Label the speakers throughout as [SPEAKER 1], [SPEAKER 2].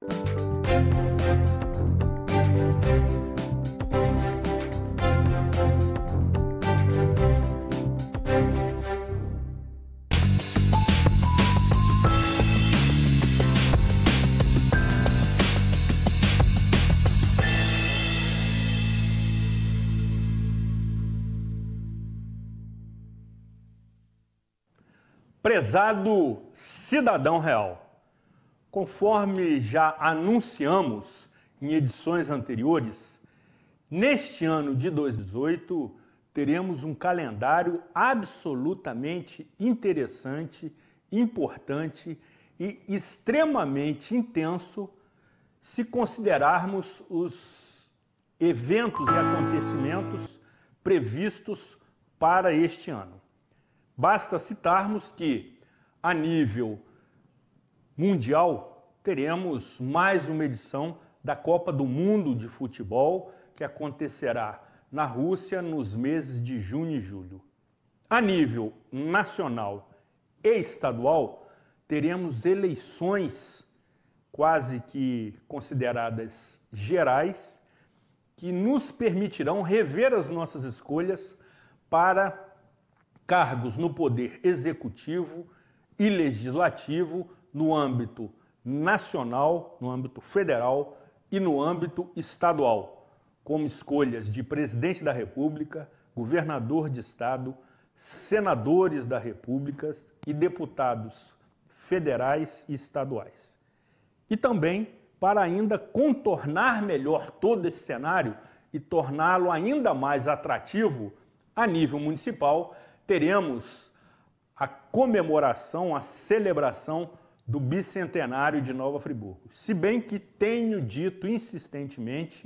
[SPEAKER 1] Prezado cidadão real, conforme já anunciamos em edições anteriores, neste ano de 2018 teremos um calendário absolutamente interessante, importante e extremamente intenso se considerarmos os eventos e acontecimentos previstos para este ano. Basta citarmos que, a nível mundial, teremos mais uma edição da Copa do Mundo de Futebol, que acontecerá na Rússia nos meses de junho e julho. A nível nacional e estadual, teremos eleições quase que consideradas gerais, que nos permitirão rever as nossas escolhas para cargos no poder executivo e legislativo no âmbito nacional, no âmbito federal e no âmbito estadual, como escolhas de presidente da República, governador de estado, senadores da República e deputados federais e estaduais. E também para ainda contornar melhor todo esse cenário e torná-lo ainda mais atrativo a nível municipal, teremos a comemoração, a celebração do bicentenário de Nova Friburgo. Se bem que tenho dito insistentemente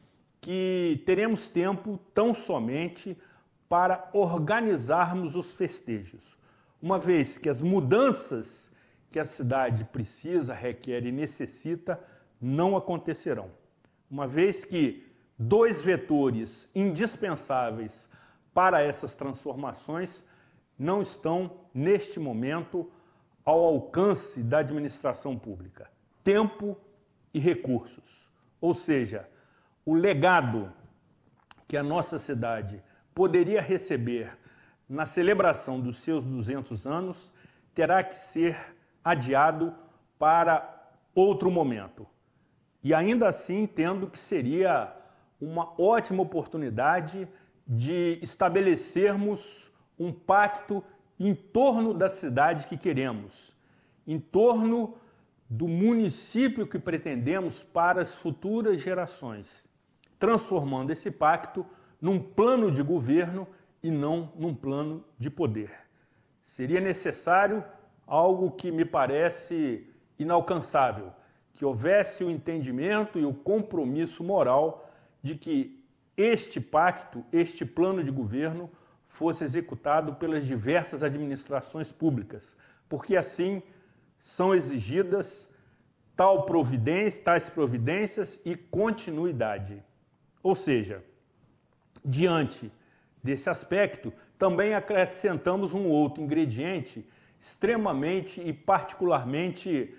[SPEAKER 1] que teremos tempo tão somente para organizarmos os festejos, uma vez que as mudanças que a cidade precisa, requer e necessita não acontecerão. Uma vez que dois vetores indispensáveis para essas transformações não estão, neste momento, ao alcance da administração pública. Tempo e recursos. Ou seja, o legado que a nossa cidade poderia receber na celebração dos seus 200 anos terá que ser adiado para outro momento. E ainda assim entendo que seria uma ótima oportunidade de estabelecermos um pacto em torno da cidade que queremos, em torno do município que pretendemos para as futuras gerações, transformando esse pacto num plano de governo e não num plano de poder. Seria necessário algo que me parece inalcançável, que houvesse o entendimento e o compromisso moral de que este pacto, este plano de governo, fosse executado pelas diversas administrações públicas, porque assim são exigidas tais providências e continuidade. Ou seja, diante desse aspecto, também acrescentamos um outro ingrediente extremamente e particularmente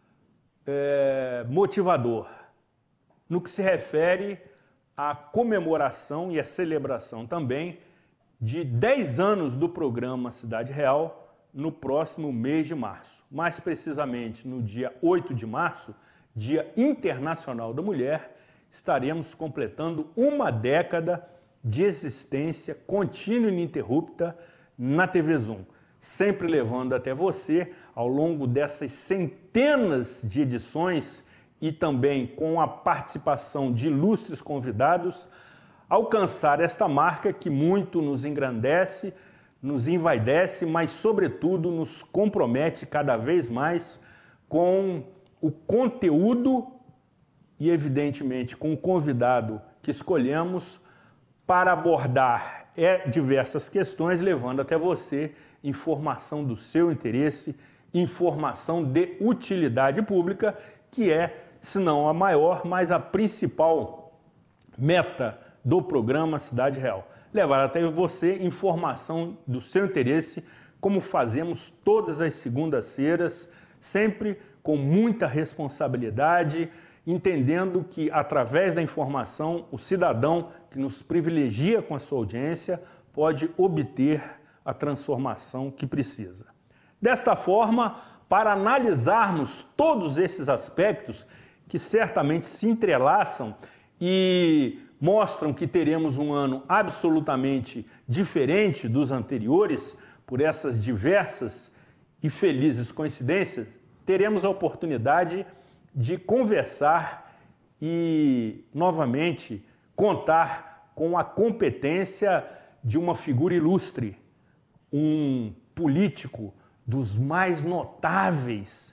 [SPEAKER 1] motivador, no que se refere à comemoração e à celebração também de 10 anos do programa Cidade Real no próximo mês de março. Mais precisamente, no dia 8 de março, Dia Internacional da Mulher, estaremos completando uma década de existência contínua e ininterrupta na TV Zoom, sempre levando até você, ao longo dessas centenas de edições e também com a participação de ilustres convidados, alcançar esta marca que muito nos engrandece, nos envaidece, mas sobretudo nos compromete cada vez mais com o conteúdo e evidentemente com o convidado que escolhemos para abordar diversas questões, levando até você informação do seu interesse, informação de utilidade pública, que é, se não a maior, mas a principal meta do programa Cidade Real. Levar até você informação do seu interesse, como fazemos todas as segundas-feiras, sempre com muita responsabilidade, entendendo que, através da informação, o cidadão que nos privilegia com a sua audiência pode obter a transformação que precisa. Desta forma, para analisarmos todos esses aspectos que certamente se entrelaçam e mostram que teremos um ano absolutamente diferente dos anteriores, por essas diversas e felizes coincidências, teremos a oportunidade de conversar e, novamente, contar com a competência de uma figura ilustre, um político dos mais notáveis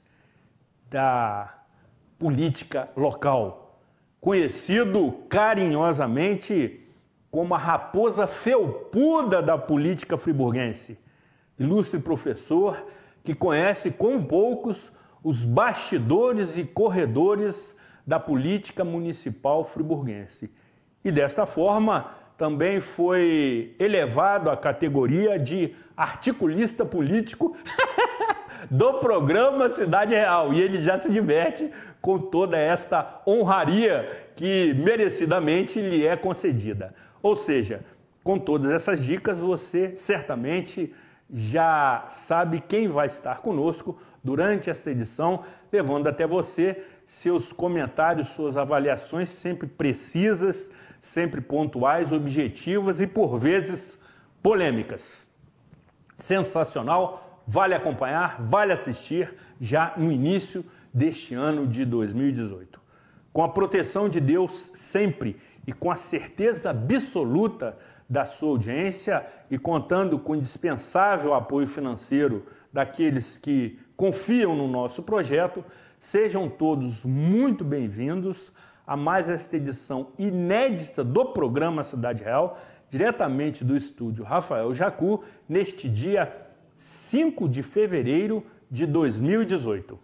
[SPEAKER 1] da política local, conhecido carinhosamente como a raposa felpuda da política friburguense. Ilustre professor que conhece com poucos os bastidores e corredores da política municipal friburguense. E desta forma também foi elevado à categoria de articulista político do programa Cidade Real. E ele já se diverte com toda esta honraria que merecidamente lhe é concedida. Ou seja, com todas essas dicas, você certamente já sabe quem vai estar conosco durante esta edição, levando até você seus comentários, suas avaliações sempre precisas, sempre pontuais, objetivas e, por vezes, polêmicas. Sensacional, vale acompanhar, vale assistir já no início deste ano de 2018. Com a proteção de Deus sempre e com a certeza absoluta da sua audiência e contando com o indispensável apoio financeiro daqueles que confiam no nosso projeto, sejam todos muito bem-vindos a mais esta edição inédita do programa Cidade Real, diretamente do estúdio Rafael Jacu, neste dia 5 de fevereiro de 2018.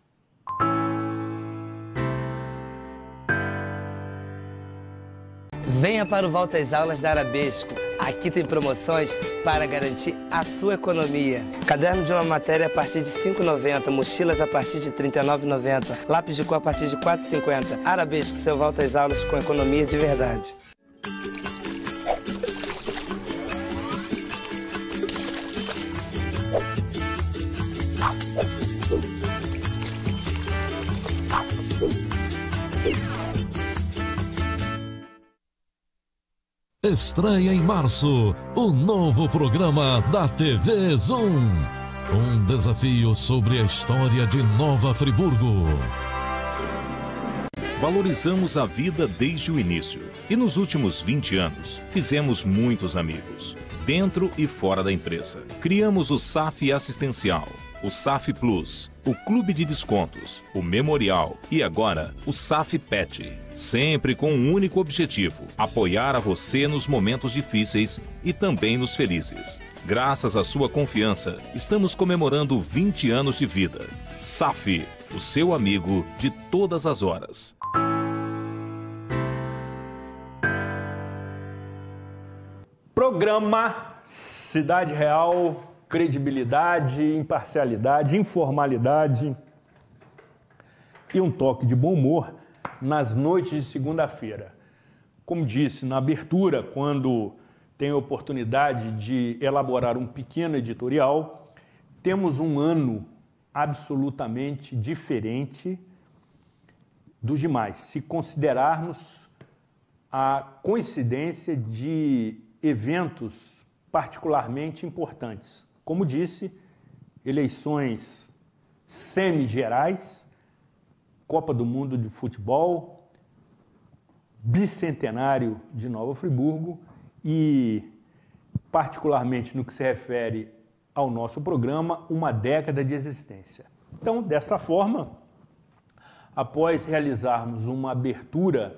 [SPEAKER 2] Venha para o Volta às Aulas da Arabesco. Aqui tem promoções para garantir a sua economia. Caderno de uma matéria a partir de R$ 5,90, mochilas a partir de R$ 39,90, lápis de cor a partir de R$ 4,50. Arabesco, seu Volta às Aulas com economia de verdade.
[SPEAKER 3] Estreia em março o novo programa da TV Zoom. Um desafio sobre a história de Nova Friburgo.
[SPEAKER 4] Valorizamos a vida desde o início e nos últimos 20 anos fizemos muitos amigos, dentro e fora da empresa. Criamos o SAF Assistencial, o SAF Plus, o Clube de Descontos, o Memorial e agora o SAF Pet. Sempre com um único objetivo: apoiar a você nos momentos difíceis e também nos felizes. Graças à sua confiança, estamos comemorando 20 anos de vida. SAF, o seu amigo de todas as horas.
[SPEAKER 1] Programa Cidade Real, credibilidade, imparcialidade, informalidade e um toque de bom humor nas noites de segunda-feira. Como disse na abertura, quando tenho a oportunidade de elaborar um pequeno editorial, temos um ano absolutamente diferente dos demais, se considerarmos a coincidência de eventos particularmente importantes. Como disse, eleições semi-gerais, Copa do Mundo de Futebol, bicentenário de Nova Friburgo e, particularmente no que se refere ao nosso programa, uma década de existência. Então, desta forma, após realizarmos uma abertura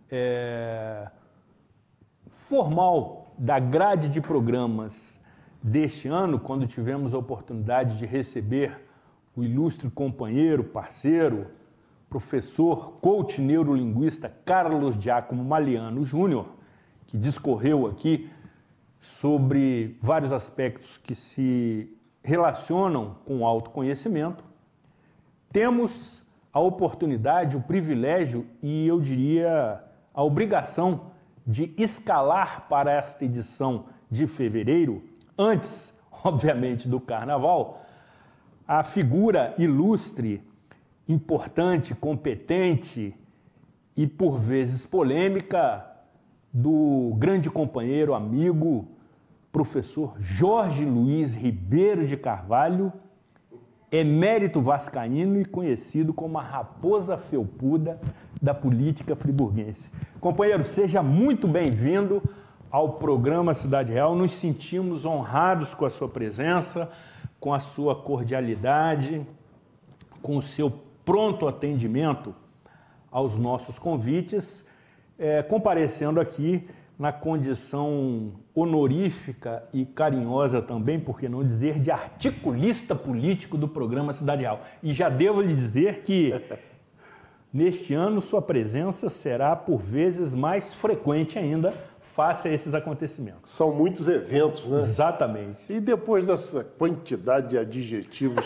[SPEAKER 1] formal da grade de programas deste ano, quando tivemos a oportunidade de receber o ilustre companheiro, parceiro, professor, coach neurolinguista Carlos Giacomo Maliano Júnior, que discorreu aqui sobre vários aspectos que se relacionam com o autoconhecimento, temos a oportunidade, o privilégio e, eu diria, a obrigação de escalar para esta edição de fevereiro, antes, obviamente, do Carnaval, a figura ilustre, importante, competente e, por vezes, polêmica do grande companheiro, amigo, professor Jorge Luiz Ribeiro de Carvalho, emérito vascaíno e conhecido como a raposa felpuda da política friburguense. Companheiro, seja muito bem-vindo ao programa Cidade Real. Nos sentimos honrados com a sua presença, com a sua cordialidade, com o seu pronto atendimento aos nossos convites, comparecendo aqui na condição honorífica e carinhosa também, por que não dizer, de articulista político do programa Cidade Real. E já devo lhe dizer que, neste ano, sua presença será, por vezes, mais frequente ainda, face a esses acontecimentos.
[SPEAKER 5] São muitos eventos, né?
[SPEAKER 1] Exatamente.
[SPEAKER 5] E depois dessa quantidade de adjetivos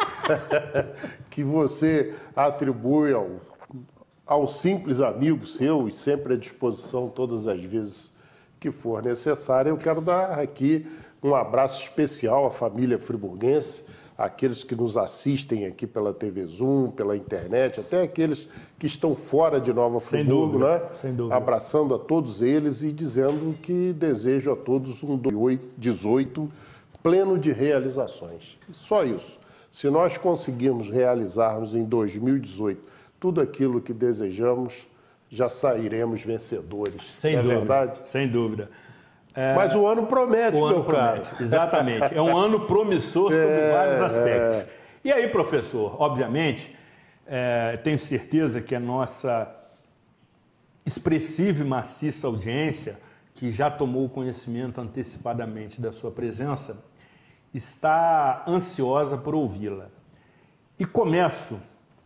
[SPEAKER 5] que você atribui ao simples amigo seu e sempre à disposição todas as vezes que for necessário, eu quero dar aqui um abraço especial à família friburguense, àqueles que nos assistem aqui pela TV Zoom, pela internet, até aqueles que estão fora de Nova Friburgo, né?
[SPEAKER 1] Sem dúvida.
[SPEAKER 5] Abraçando a todos eles e dizendo que desejo a todos um 2018 pleno de realizações. Só isso. Se nós conseguirmos realizarmos em 2018 tudo aquilo que desejamos, já sairemos vencedores.
[SPEAKER 1] Sem dúvida,
[SPEAKER 5] verdade?
[SPEAKER 1] Sem dúvida.
[SPEAKER 5] Mas o ano promete,
[SPEAKER 1] o ano
[SPEAKER 5] meu caro.
[SPEAKER 1] promete, exatamente. É um ano promissor sobre vários aspectos. E aí, professor, obviamente, tenho certeza que a nossa expressiva e maciça audiência, que já tomou conhecimento antecipadamente da sua presença, está ansiosa por ouvi-la. E começo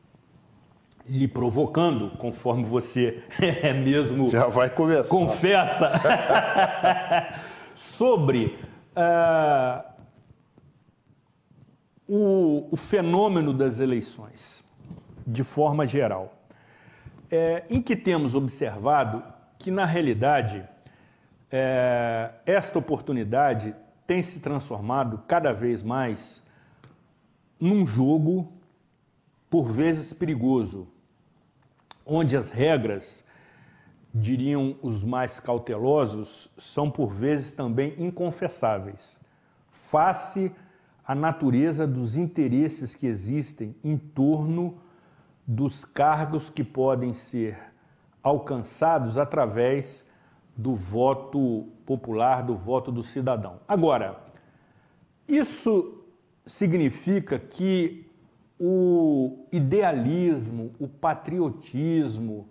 [SPEAKER 1] lhe provocando, conforme você mesmo
[SPEAKER 5] já vai começar.
[SPEAKER 1] Confessa, sobre o fenômeno das eleições, de forma geral, em que temos observado que, na realidade, esta oportunidade tem se transformado cada vez mais num jogo, por vezes perigoso, onde as regras, diriam os mais cautelosos, são por vezes também inconfessáveis, face à natureza dos interesses que existem em torno dos cargos que podem ser alcançados através do voto popular, do voto do cidadão. Agora, isso significa que o idealismo, o patriotismo,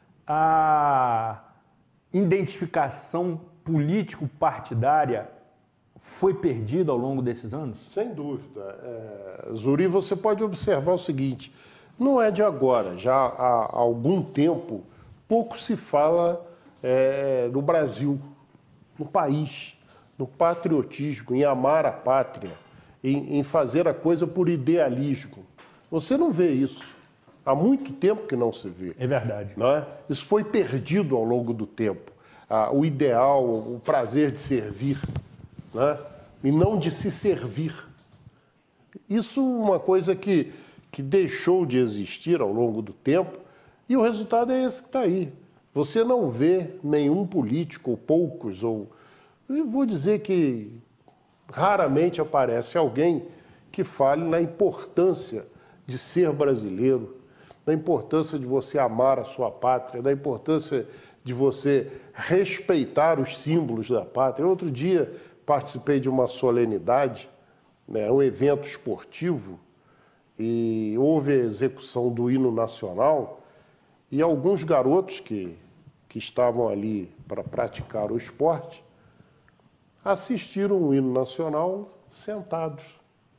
[SPEAKER 1] a identificação político-partidária foi perdida ao longo desses anos?
[SPEAKER 5] Sem dúvida. Zuri, você pode observar o seguinte, não é de agora, já há algum tempo, pouco se fala no Brasil, no país, no patriotismo, em amar a pátria, em fazer a coisa por idealismo. Você não vê isso. Há muito tempo que não se vê.
[SPEAKER 1] É verdade.
[SPEAKER 5] Não é? Isso foi perdido ao longo do tempo. O ideal, o prazer de servir, não é? E não de se servir. Isso é uma coisa que deixou de existir ao longo do tempo e o resultado é esse que está aí. Você não vê nenhum político, ou poucos, eu vou dizer que raramente aparece alguém que fale na importância de ser brasileiro, da importância de você amar a sua pátria, da importância de você respeitar os símbolos da pátria. Outro dia participei de uma solenidade, um evento esportivo, e houve a execução do hino nacional, e alguns garotos que estavam ali para praticar o esporte assistiram o hino nacional sentados.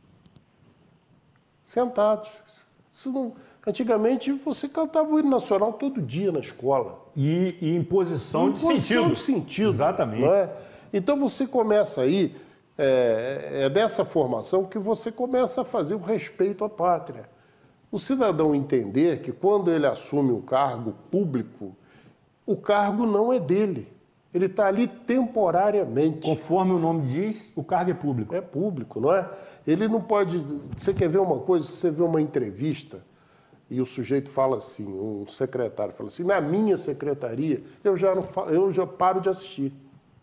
[SPEAKER 5] Antigamente você cantava o hino nacional todo dia na escola.
[SPEAKER 1] E em posição de sentido.
[SPEAKER 5] Exatamente. Não é? Então você começa aí, é dessa formação que você começa a fazer o respeito à pátria. O cidadão entender que quando ele assume um cargo público, o cargo não é dele. Ele está ali temporariamente.
[SPEAKER 1] Conforme o nome diz, o cargo é público.
[SPEAKER 5] É público, não é? Ele não pode... Você quer ver uma coisa? Você vê uma entrevista e o sujeito fala assim, um secretário fala assim, na minha secretaria, eu já paro de assistir.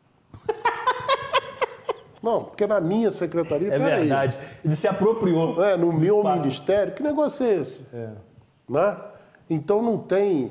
[SPEAKER 5] Não, porque na minha secretaria...
[SPEAKER 1] É verdade. Ele se apropriou.
[SPEAKER 5] No meu ministério. Que negócio é esse? Né? Então não tem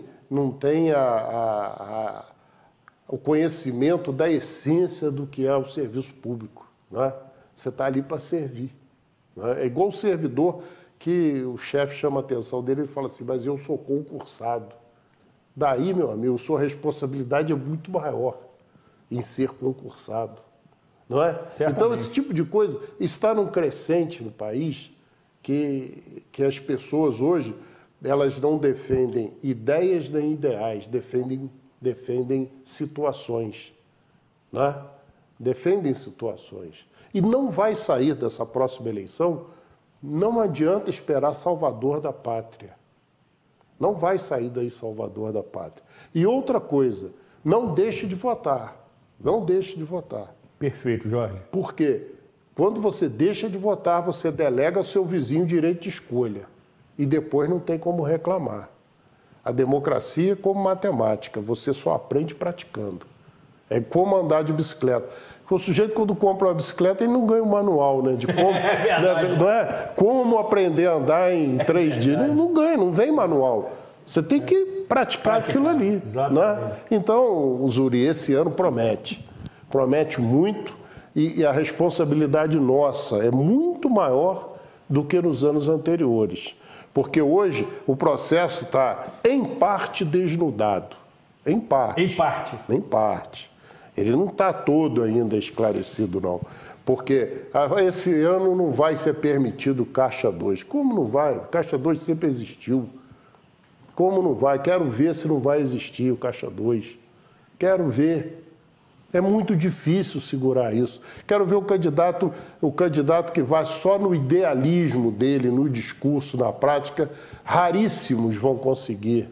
[SPEAKER 5] o conhecimento da essência do que é o serviço público. Né? Você está ali para servir. Né? É igual o servidor que o chefe chama a atenção dele e fala assim, mas eu sou concursado. Daí, meu amigo, sua responsabilidade é muito maior em ser concursado. Não é? Então, esse tipo de coisa está num crescente no país que as pessoas hoje elas não defendem ideias nem ideais, defendem situações. Né? Defendem situações. E não vai sair dessa próxima eleição, não adianta esperar salvador da pátria. Não vai sair daí salvador da pátria. E outra coisa, não deixe de votar. Não deixe de votar.
[SPEAKER 1] Perfeito, Jorge.
[SPEAKER 5] Por quê? Quando você deixa de votar, você delega ao seu vizinho o direito de escolha. E depois não tem como reclamar. A democracia é como matemática, você só aprende praticando. É como andar de bicicleta. O sujeito, quando compra uma bicicleta, ele não ganha um manual, né? De como, não é? Como aprender a andar em 3 dias. Não ganha, não vem manual. Você tem que praticar aquilo ali. Né? Então, o Zuri, esse ano promete muito e a responsabilidade nossa é muito maior do que nos anos anteriores. Porque hoje o processo está, em parte, desnudado. Em parte. Em parte. Ele não está todo ainda esclarecido, não. Porque esse ano não vai ser permitido Caixa 2. Como não vai? Caixa 2 sempre existiu. Como não vai? Quero ver se não vai existir o Caixa 2. Quero ver. É muito difícil segurar isso. Quero ver o candidato que vai só no idealismo dele, no discurso, na prática. Raríssimos vão conseguir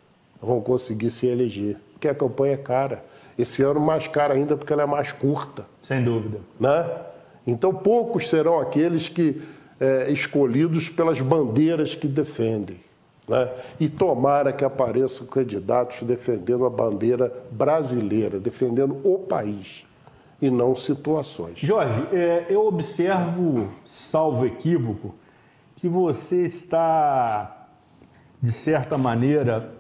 [SPEAKER 5] se eleger. Porque a campanha é cara. Esse ano mais cara ainda porque ela é mais curta.
[SPEAKER 1] Sem dúvida.
[SPEAKER 5] Né? Então poucos serão aqueles que escolhidos pelas bandeiras que defendem. Né? E tomara que apareçam candidatos defendendo a bandeira brasileira, defendendo o país e não situações.
[SPEAKER 1] Jorge, eu observo, salvo equívoco, que você está, de certa maneira,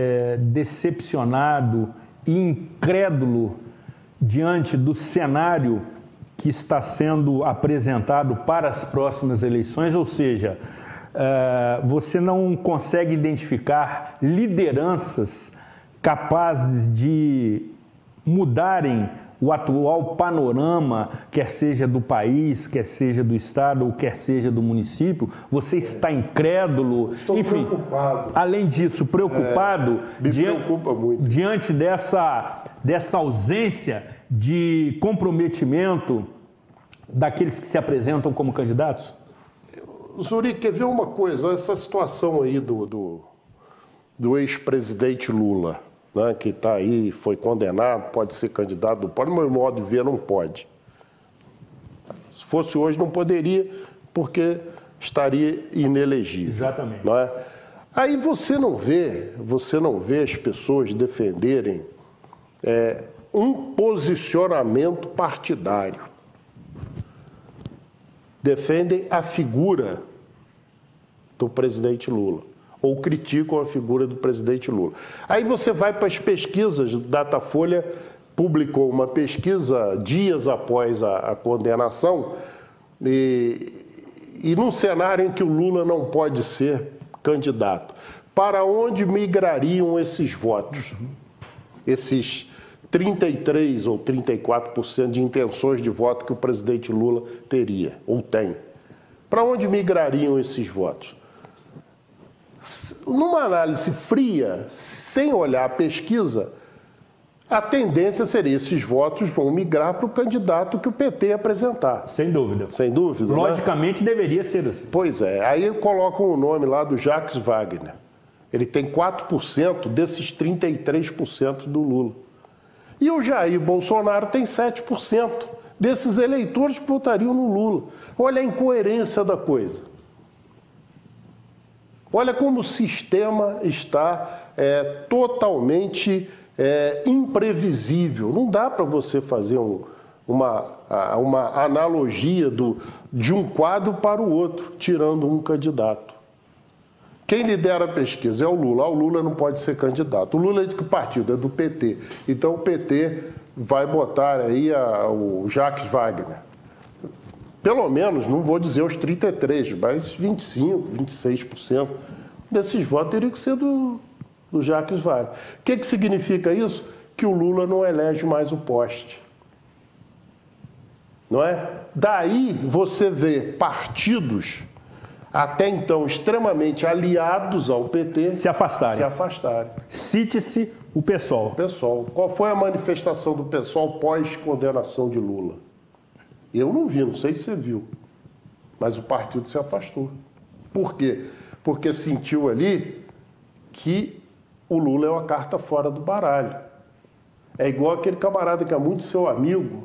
[SPEAKER 1] decepcionado e incrédulo diante do cenário que está sendo apresentado para as próximas eleições, ou seja, você não consegue identificar lideranças capazes de mudarem o atual panorama, quer seja do país, quer seja do estado, ou quer seja do município. Você está incrédulo,
[SPEAKER 5] estou preocupado.
[SPEAKER 1] Além disso, preocupado
[SPEAKER 5] preocupa muito.
[SPEAKER 1] Diante dessa ausência de comprometimento daqueles que se apresentam como candidatos?
[SPEAKER 5] Zuri, quer ver uma coisa? Essa situação aí do ex-presidente Lula, né, que está aí, foi condenado, pode ser candidato, não pode, no meu modo de ver, não pode. Se fosse hoje, não poderia, porque estaria inelegível.
[SPEAKER 1] Exatamente.
[SPEAKER 5] Não é? Aí você não vê as pessoas defenderem um posicionamento partidário. Defendem a figura do presidente Lula, ou criticam a figura do presidente Lula. Aí você vai para as pesquisas, o Datafolha publicou uma pesquisa dias após a condenação, e num cenário em que o Lula não pode ser candidato, para onde migrariam esses votos? Esses 33% ou 34% de intenções de voto que o presidente Lula teria, ou tem. Para onde migrariam esses votos? Numa análise fria, sem olhar a pesquisa, A tendência seria esses votos vão migrar para o candidato que o PT apresentar.
[SPEAKER 1] Sem dúvida.
[SPEAKER 5] Sem dúvida.
[SPEAKER 1] Logicamente deveria ser assim.
[SPEAKER 5] Pois é. Aí colocam o nome lá do Jacques Wagner. Ele tem 4% desses 33% do Lula. E o Jair Bolsonaro tem 7% desses eleitores que votariam no Lula. Olha a incoerência da coisa. Olha como o sistema está totalmente imprevisível. Não dá para você fazer uma analogia de um quadro para o outro, tirando um candidato. Quem lidera a pesquisa é o Lula. O Lula não pode ser candidato. O Lula é de que partido? É do PT. Então o PT vai botar aí o Jacques Wagner. Pelo menos, não vou dizer os 33%, mas 25%, 26% desses votos teriam que ser do Jacques Wagner. O que significa isso? Que o Lula não elege mais o poste. Não é? Daí você vê partidos até então extremamente aliados ao PT
[SPEAKER 1] se afastarem.
[SPEAKER 5] Cite-se
[SPEAKER 1] o PSOL.
[SPEAKER 5] Qual foi a manifestação do PSOL pós-condenação de Lula? Eu não vi, não sei se você viu, mas o partido se afastou. Por quê? Porque sentiu ali que o Lula é uma carta fora do baralho. É igual aquele camarada que é muito seu amigo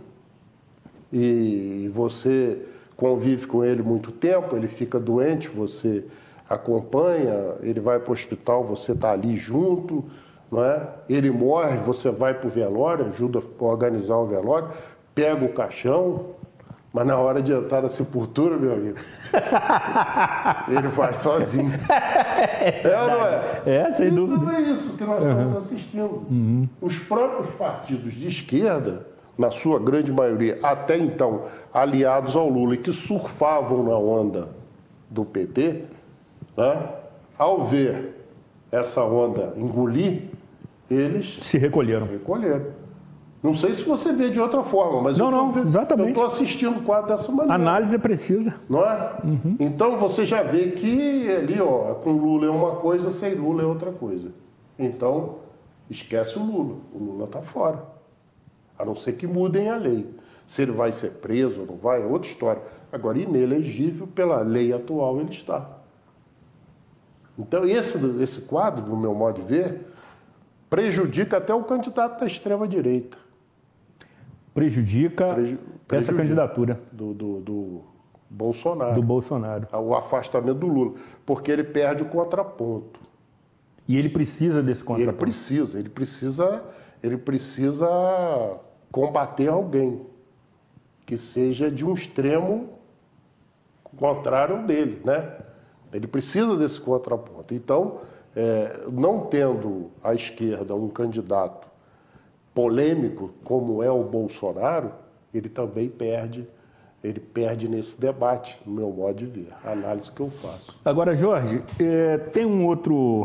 [SPEAKER 5] e você convive com ele muito tempo, ele fica doente, você acompanha, ele vai para o hospital, você está ali junto, não é? Ele morre, você vai para o velório, ajuda a organizar o velório, pega o caixão, mas na hora de entrar na sepultura, meu amigo, ele vai sozinho. Ou não é?
[SPEAKER 1] Sem dúvida.
[SPEAKER 5] Então é isso que nós estamos assistindo. Os próprios partidos de esquerda, na sua grande maioria, até então, aliados ao Lula e que surfavam na onda do PT, né? Ao ver essa onda engolir, eles
[SPEAKER 1] se recolheram.
[SPEAKER 5] Não sei se você vê de outra forma, mas
[SPEAKER 1] exatamente.
[SPEAKER 5] eu estou assistindo o quadro dessa maneira.
[SPEAKER 1] Análise é precisa.
[SPEAKER 5] Não é? Então você já vê que ali, ó, com Lula é uma coisa, sem Lula é outra coisa. Então, esquece o Lula. O Lula está fora. A não ser que mudem a lei. Se ele vai ser preso ou não vai, é outra história. Agora, inelegível, pela lei atual, ele está. Então, esse quadro, no meu modo de ver, prejudica até o candidato da extrema-direita.
[SPEAKER 1] Prejudica essa candidatura.
[SPEAKER 5] Do Bolsonaro.
[SPEAKER 1] Do Bolsonaro.
[SPEAKER 5] O afastamento do Lula. Porque ele perde o contraponto.
[SPEAKER 1] E ele precisa desse contraponto.
[SPEAKER 5] Ele precisa combater alguém que seja de um extremo contrário ao dele, né? Ele precisa desse contraponto. Então, não tendo à esquerda um candidato polêmico como é o Bolsonaro, ele também perde nesse debate, no meu modo de ver, a análise que eu faço.
[SPEAKER 1] Agora, Jorge, tem um outro,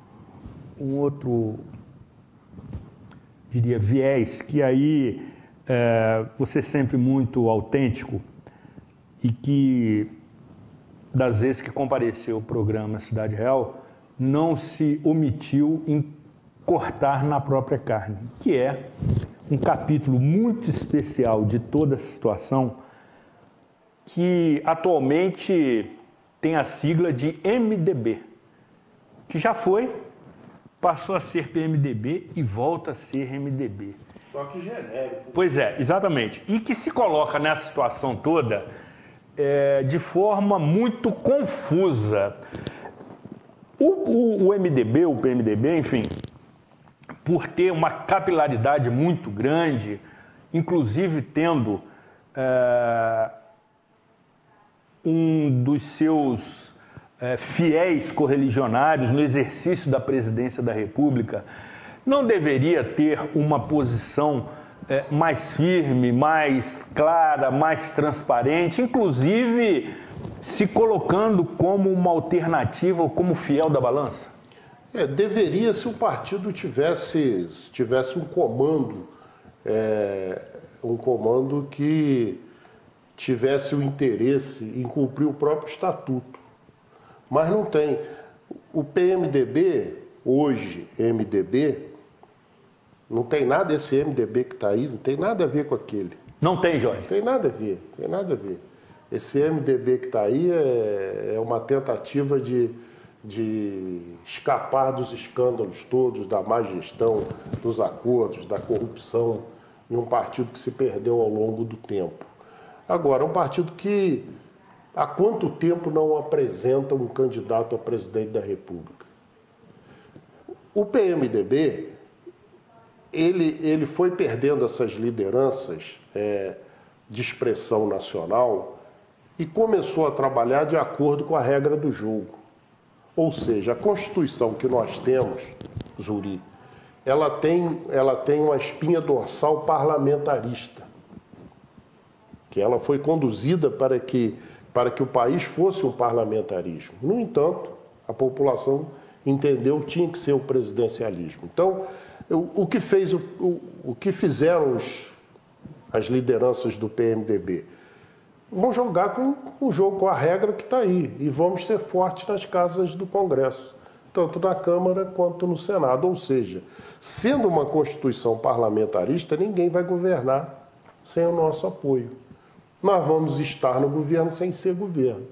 [SPEAKER 1] diria, viés, que aí você é sempre muito autêntico e que, das vezes que compareceu ao programa Cidade Real, não se omitiu em cortar na própria carne, que é um capítulo muito especial de toda essa situação, que atualmente tem a sigla de MDB, que já passou a ser PMDB e volta a ser MDB.
[SPEAKER 5] Só que genérico.
[SPEAKER 1] Pois é, exatamente. E que se coloca nessa situação toda de forma muito confusa. O MDB, o PMDB, enfim, por ter uma capilaridade muito grande, inclusive tendo um dos seus fiéis correligionários no exercício da presidência da República, não deveria ter uma posição mais firme, mais clara, mais transparente, inclusive se colocando como uma alternativa ou como fiel da balança?
[SPEAKER 5] Deveria se o partido tivesse um comando que tivesse o interesse em cumprir o próprio estatuto. Mas não tem. O PMDB, hoje MDB, Não tem nada, esse MDB que está aí, não tem nada a ver com aquele.
[SPEAKER 1] Não tem, Jorge?
[SPEAKER 5] Tem nada a ver, tem nada a ver. Esse MDB que está aí é uma tentativa de escapar dos escândalos todos, da má gestão, dos acordos, da corrupção, em um partido que se perdeu ao longo do tempo. Agora, um partido que há quanto tempo não apresenta um candidato a presidente da República? O PMDB, ele foi perdendo essas lideranças de expressão nacional e começou a trabalhar de acordo com a regra do jogo. Ou seja, a Constituição que nós temos, Zuri, ela tem uma espinha dorsal parlamentarista, que ela foi conduzida para que o país fosse um parlamentarismo. No entanto, a população entendeu que tinha que ser o presidencialismo. Então, o que fizeram as lideranças do PMDB? Vão jogar com o jogo, com a regra que está aí, e vamos ser fortes nas casas do Congresso, tanto na Câmara quanto no Senado. Ou seja, sendo uma Constituição parlamentarista, ninguém vai governar sem o nosso apoio. Nós vamos estar no governo sem ser governo.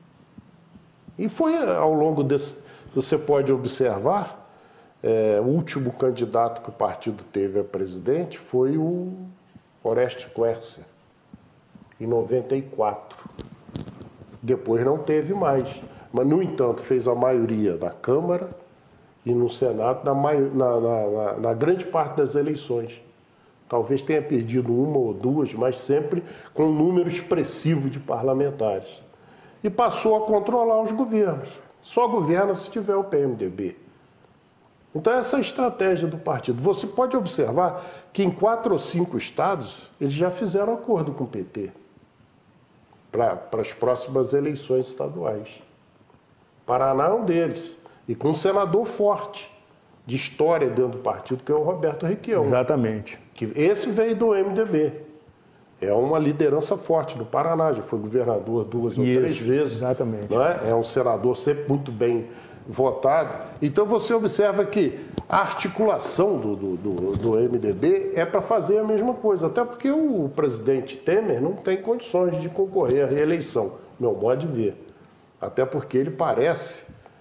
[SPEAKER 5] E foi ao longo desse... Você pode observar, o último candidato que o partido teve a presidente foi o Orestes Quercia, em 94. Depois não teve mais. Mas, no entanto, fez a maioria na Câmara e no Senado na grande parte das eleições. Talvez tenha perdido uma ou duas, mas sempre com um número expressivo de parlamentares. E passou a controlar os governos. Só governa se tiver o PMDB. Então, essa é a estratégia do partido. Você pode observar que em 4 ou 5 estados eles já fizeram acordo com o PT para as próximas eleições estaduais. Paraná é um deles. E com um senador forte, de história dentro do partido, que é o Roberto Requião.
[SPEAKER 1] Exatamente.
[SPEAKER 5] Que esse veio do MDB. É uma liderança forte no Paraná, já foi governador 2 ou 3 vezes.
[SPEAKER 1] Exatamente.
[SPEAKER 5] Não é? É um senador sempre muito bem votado. Então você observa que a articulação do MDB é para fazer a mesma coisa, até porque o presidente Temer não tem condições de concorrer à reeleição, meu modo de ver. Até porque ele parece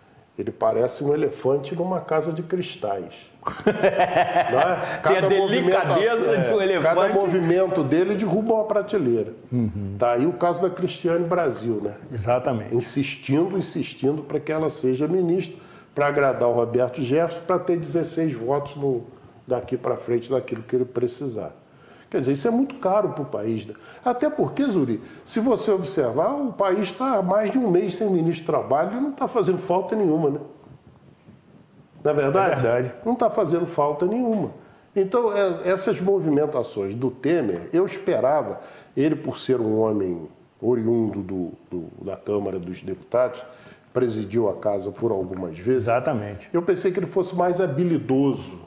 [SPEAKER 5] um elefante numa casa de cristais. Não é?
[SPEAKER 1] Tem a delicadeza de um elefante.
[SPEAKER 5] Cada movimento dele derruba uma prateleira. Tá aí o caso da Cristiane Brasil, né?
[SPEAKER 1] Exatamente.
[SPEAKER 5] Insistindo para que ela seja ministra, para agradar o Roberto Jefferson, para ter 16 votos daqui para frente daquilo que ele precisar. Quer dizer, isso é muito caro para o país. Né? Até porque, Zuri, se você observar, o país está há mais de um mês sem ministro de trabalho e não está fazendo falta nenhuma, né? Não é verdade?
[SPEAKER 1] É verdade.
[SPEAKER 5] Não está fazendo falta nenhuma. Então, essas movimentações do Temer, eu esperava, ele por ser um homem oriundo da Câmara dos Deputados, presidiu a casa por algumas vezes.
[SPEAKER 1] Exatamente.
[SPEAKER 5] Eu pensei que ele fosse mais habilidoso.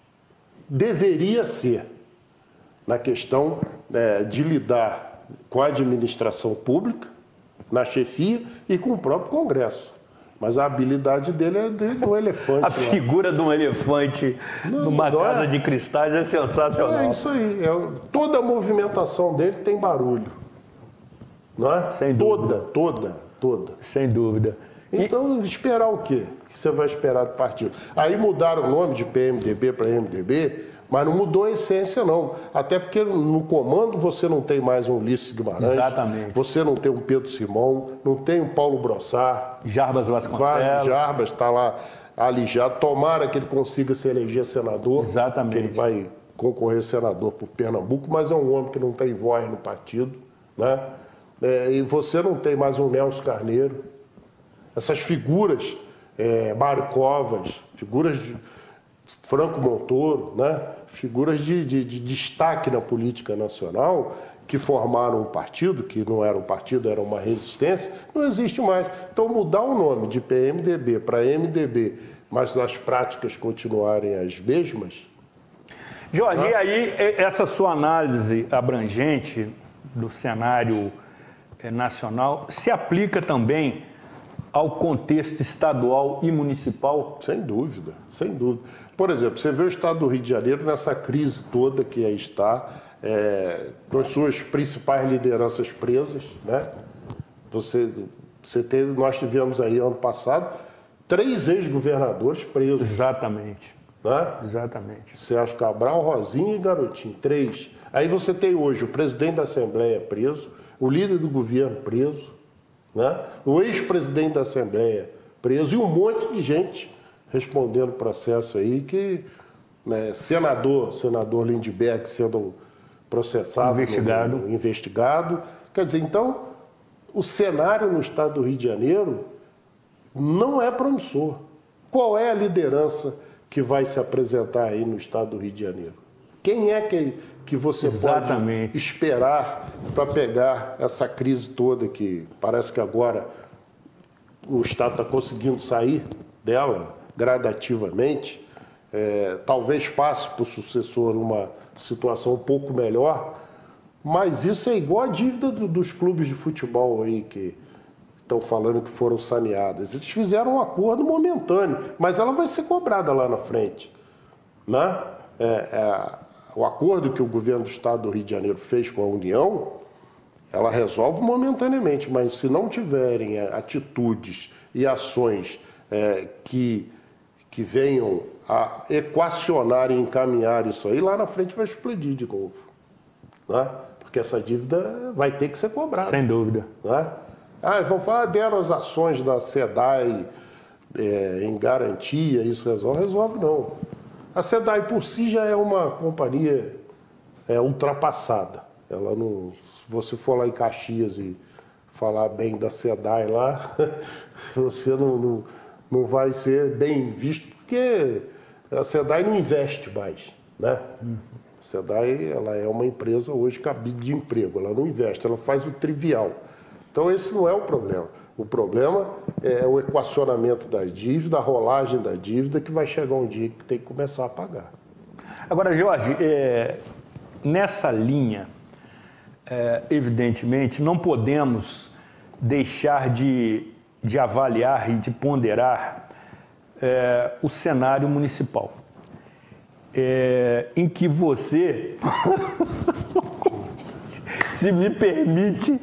[SPEAKER 5] Deveria ser, na questão de lidar com a administração pública, na chefia e com o próprio Congresso. Mas a habilidade dele é do elefante.
[SPEAKER 1] A figura de um elefante numa casa de cristais é sensacional.
[SPEAKER 5] É isso aí. Toda a movimentação dele tem barulho. Não é?
[SPEAKER 1] Sem dúvida.
[SPEAKER 5] Toda.
[SPEAKER 1] Sem dúvida.
[SPEAKER 5] Então, esperar o quê? O que você vai esperar do partido? Aí mudaram o nome de PMDB para MDB, mas não mudou a essência, não. Até porque no comando você não tem mais um Ulisses Guimarães.
[SPEAKER 1] Exatamente.
[SPEAKER 5] Você não tem um Pedro Simão, não tem um Paulo Brossard.
[SPEAKER 1] Jarbas Vasconcelos.
[SPEAKER 5] Jarbas está lá alijado. Tomara que ele consiga se eleger senador.
[SPEAKER 1] Exatamente.
[SPEAKER 5] Que ele vai concorrer senador por Pernambuco, mas é um homem que não tem voz no partido. Né? E você não tem mais um Nelson Carneiro. Essas figuras, Mário Covas, figuras de Franco Montoro, né? Figuras de destaque na política nacional, que formaram um partido, que não era um partido, era uma resistência, não existe mais. Então, mudar o nome de PMDB para MDB, mas as práticas continuarem as mesmas...
[SPEAKER 1] Jorge, e aí essa sua análise abrangente do cenário nacional se aplica também ao contexto estadual e municipal?
[SPEAKER 5] Sem dúvida, sem dúvida. Por exemplo, você vê o estado do Rio de Janeiro nessa crise toda que aí está, com as suas principais lideranças presas, né? Nós tivemos aí ano passado 3 ex-governadores presos.
[SPEAKER 1] Exatamente.
[SPEAKER 5] Né?
[SPEAKER 1] Exatamente.
[SPEAKER 5] Sérgio Cabral, Rosinha e Garotinho, 3. Aí você tem hoje o presidente da Assembleia preso, o líder do governo preso, né? O ex-presidente da Assembleia preso e um monte de gente respondendo processo aí que, né, senador Lindbergh sendo processado, investigado. Quer dizer, então, o cenário no estado do Rio de Janeiro não é promissor. Qual é a liderança que vai se apresentar aí no estado do Rio de Janeiro? Quem é que você pode esperar para pegar essa crise toda que parece que agora o estado está conseguindo sair dela gradativamente? Talvez passe para o sucessor uma situação um pouco melhor, mas isso é igual a dívida dos clubes de futebol aí que estão falando que foram saneadas. Eles fizeram um acordo momentâneo, mas ela vai ser cobrada lá na frente, né? O acordo que o governo do estado do Rio de Janeiro fez com a União, ela resolve momentaneamente, mas se não tiverem atitudes e ações que venham a equacionar e encaminhar isso aí, lá na frente vai explodir de novo, né? Porque essa dívida vai ter que ser cobrada.
[SPEAKER 1] Sem dúvida.
[SPEAKER 5] Né? Vão falar, deram as ações da SEDAI em garantia, isso resolve? Resolve não. A SEDAI por si já é uma companhia ultrapassada. Ela não, se você for lá em Caxias e falar bem da SEDAI lá, você não vai ser bem visto, porque a SEDAI não investe mais, né? A SEDAI, ela é uma empresa hoje cabide de emprego, ela não investe, ela faz o trivial. Então esse não é o problema. O problema é o equacionamento da dívida, a rolagem da dívida, que vai chegar um dia que tem que começar a pagar.
[SPEAKER 1] Agora, Jorge, nessa linha, evidentemente, não podemos deixar de avaliar e de ponderar o cenário municipal, em que você, se me permite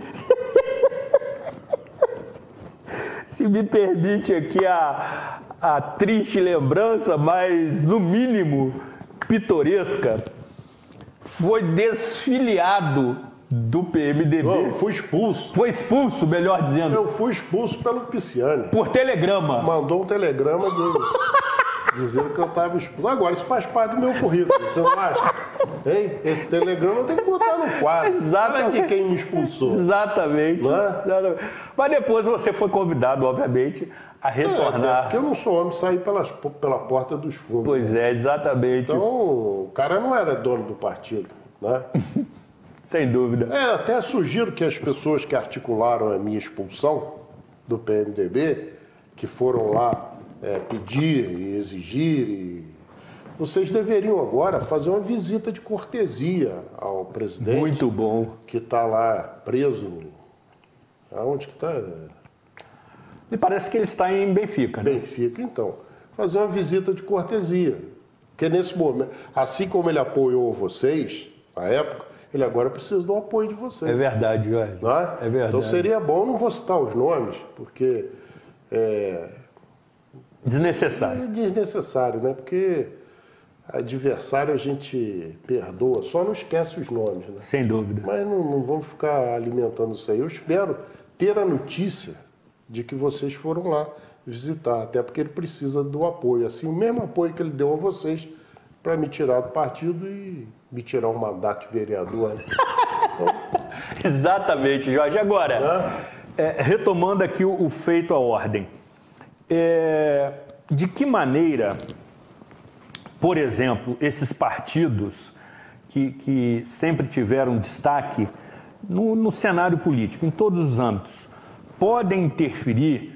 [SPEAKER 1] aqui a triste lembrança, mas no mínimo pitoresca, foi desfiliado do PMDB.
[SPEAKER 5] Não, fui expulso.
[SPEAKER 1] Foi expulso, melhor dizendo.
[SPEAKER 5] Eu fui expulso pelo Pisciani.
[SPEAKER 1] Por telegrama.
[SPEAKER 5] Mandou um telegrama dizendo que eu estava expulso. Agora, isso faz parte do meu currículo, você não acha? Hein? Esse telegrama eu tenho que botar no quadro.
[SPEAKER 1] Exatamente.
[SPEAKER 5] Olha aqui quem me expulsou.
[SPEAKER 1] Exatamente.
[SPEAKER 5] Exatamente.
[SPEAKER 1] Mas depois você foi convidado, obviamente, a retornar.
[SPEAKER 5] Porque eu não sou homem de sair pela porta dos fundos.
[SPEAKER 1] Pois é, exatamente.
[SPEAKER 5] Então, o cara não era dono do partido, né?
[SPEAKER 1] Sem dúvida.
[SPEAKER 5] Até sugiro que as pessoas que articularam a minha expulsão do PMDB, que foram lá pedir e exigir, vocês deveriam agora fazer uma visita de cortesia ao presidente.
[SPEAKER 1] Muito bom. Que
[SPEAKER 5] está lá preso. Aonde que está?
[SPEAKER 1] Me parece que ele está em Benfica, né?
[SPEAKER 5] Benfica, então. Fazer uma visita de cortesia. Porque nesse momento, assim como ele apoiou vocês, na época, ele agora precisa do apoio de vocês.
[SPEAKER 1] É verdade, Jorge.
[SPEAKER 5] Não é?
[SPEAKER 1] É verdade.
[SPEAKER 5] Então seria bom, não vou citar os nomes, porque...
[SPEAKER 1] Desnecessário.
[SPEAKER 5] É desnecessário, né? Porque adversário a gente perdoa, só não esquece os nomes, né?
[SPEAKER 1] Sem dúvida.
[SPEAKER 5] Mas não vamos ficar alimentando isso aí. Eu espero ter a notícia de que vocês foram lá visitar, até porque ele precisa do apoio, assim, o mesmo apoio que ele deu a vocês para me tirar do partido e me tirar um mandato de vereador. Então...
[SPEAKER 1] Exatamente, Jorge. Agora, retomando aqui o feito à ordem, de que maneira, por exemplo, esses partidos que sempre tiveram destaque no cenário político, em todos os âmbitos, podem interferir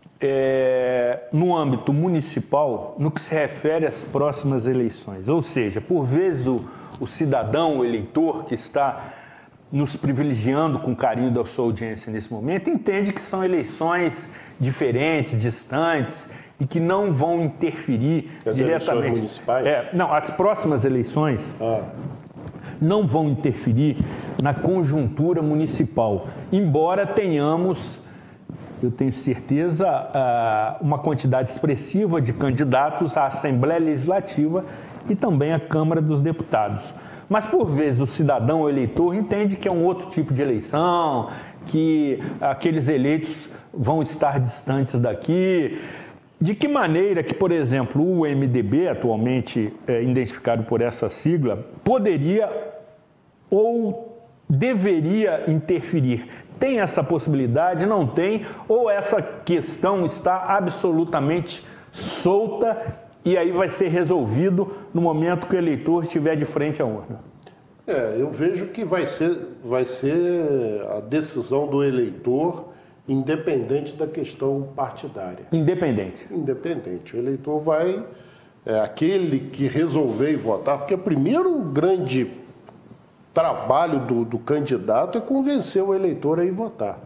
[SPEAKER 1] no âmbito municipal no que se refere às próximas eleições? Ou seja, por vezes o cidadão, o eleitor que está nos privilegiando com carinho da sua audiência nesse momento, entende que são eleições diferentes, distantes e que não vão interferir
[SPEAKER 5] As
[SPEAKER 1] diretamente.
[SPEAKER 5] eleições municipais?
[SPEAKER 1] Não, as próximas eleições não vão interferir na conjuntura municipal, embora tenhamos, eu tenho certeza, uma quantidade expressiva de candidatos à Assembleia Legislativa e também à Câmara dos Deputados. Mas, por vezes, o cidadão, o eleitor, entende que é um outro tipo de eleição, que aqueles eleitos vão estar distantes daqui. De que maneira que, por exemplo, o MDB, atualmente identificado por essa sigla, poderia ou deveria interferir? Tem essa possibilidade? Não tem? Ou essa questão está absolutamente solta e aí vai ser resolvido no momento que o eleitor estiver de frente à urna?
[SPEAKER 5] Eu vejo que vai ser a decisão do eleitor, independente da questão partidária.
[SPEAKER 1] Independente.
[SPEAKER 5] Independente. O eleitor vai, aquele que resolver votar, porque o primeiro grande trabalho do candidato é convencer o eleitor a ir votar.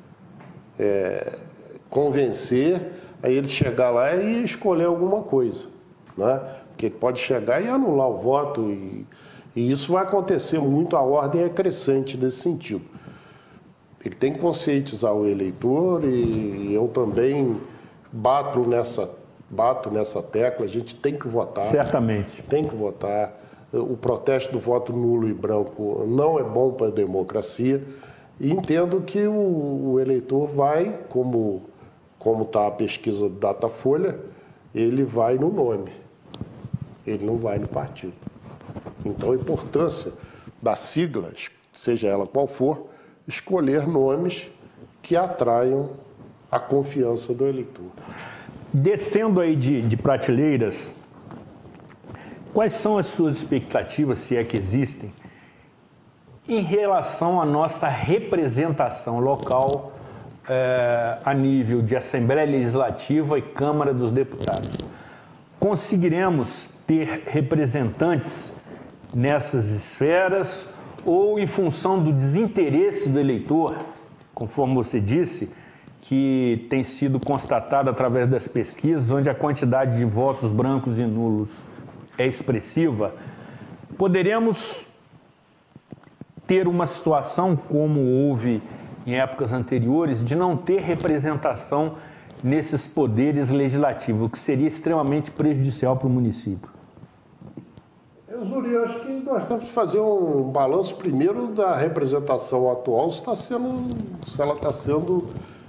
[SPEAKER 5] Convencer a ele chegar lá e escolher alguma coisa, né? Porque ele pode chegar e anular o voto, e isso vai acontecer muito, a ordem é crescente nesse sentido. Ele tem que conscientizar o eleitor e eu também bato nessa tecla, a gente tem que votar.
[SPEAKER 1] Certamente.
[SPEAKER 5] Tem que votar. O protesto do voto nulo e branco não é bom para a democracia. E entendo que o eleitor vai, como está a pesquisa do Datafolha, ele vai no nome, ele não vai no partido. Então, a importância da sigla, seja ela qual for, escolher nomes que atraiam a confiança do eleitor.
[SPEAKER 1] Descendo aí de prateleiras, quais são as suas expectativas, se é que existem, em relação à nossa representação local a nível de Assembleia Legislativa e Câmara dos Deputados? Conseguiremos ter representantes nessas esferas ou, em função do desinteresse do eleitor, conforme você disse, que tem sido constatado através das pesquisas, onde a quantidade de votos brancos e nulos é expressiva, poderemos ter uma situação como houve em épocas anteriores, de não ter representação nesses poderes legislativos, o que seria extremamente prejudicial para o município?
[SPEAKER 5] Zuri, eu acho que nós temos que fazer um balanço primeiro da representação atual, se ela está sendo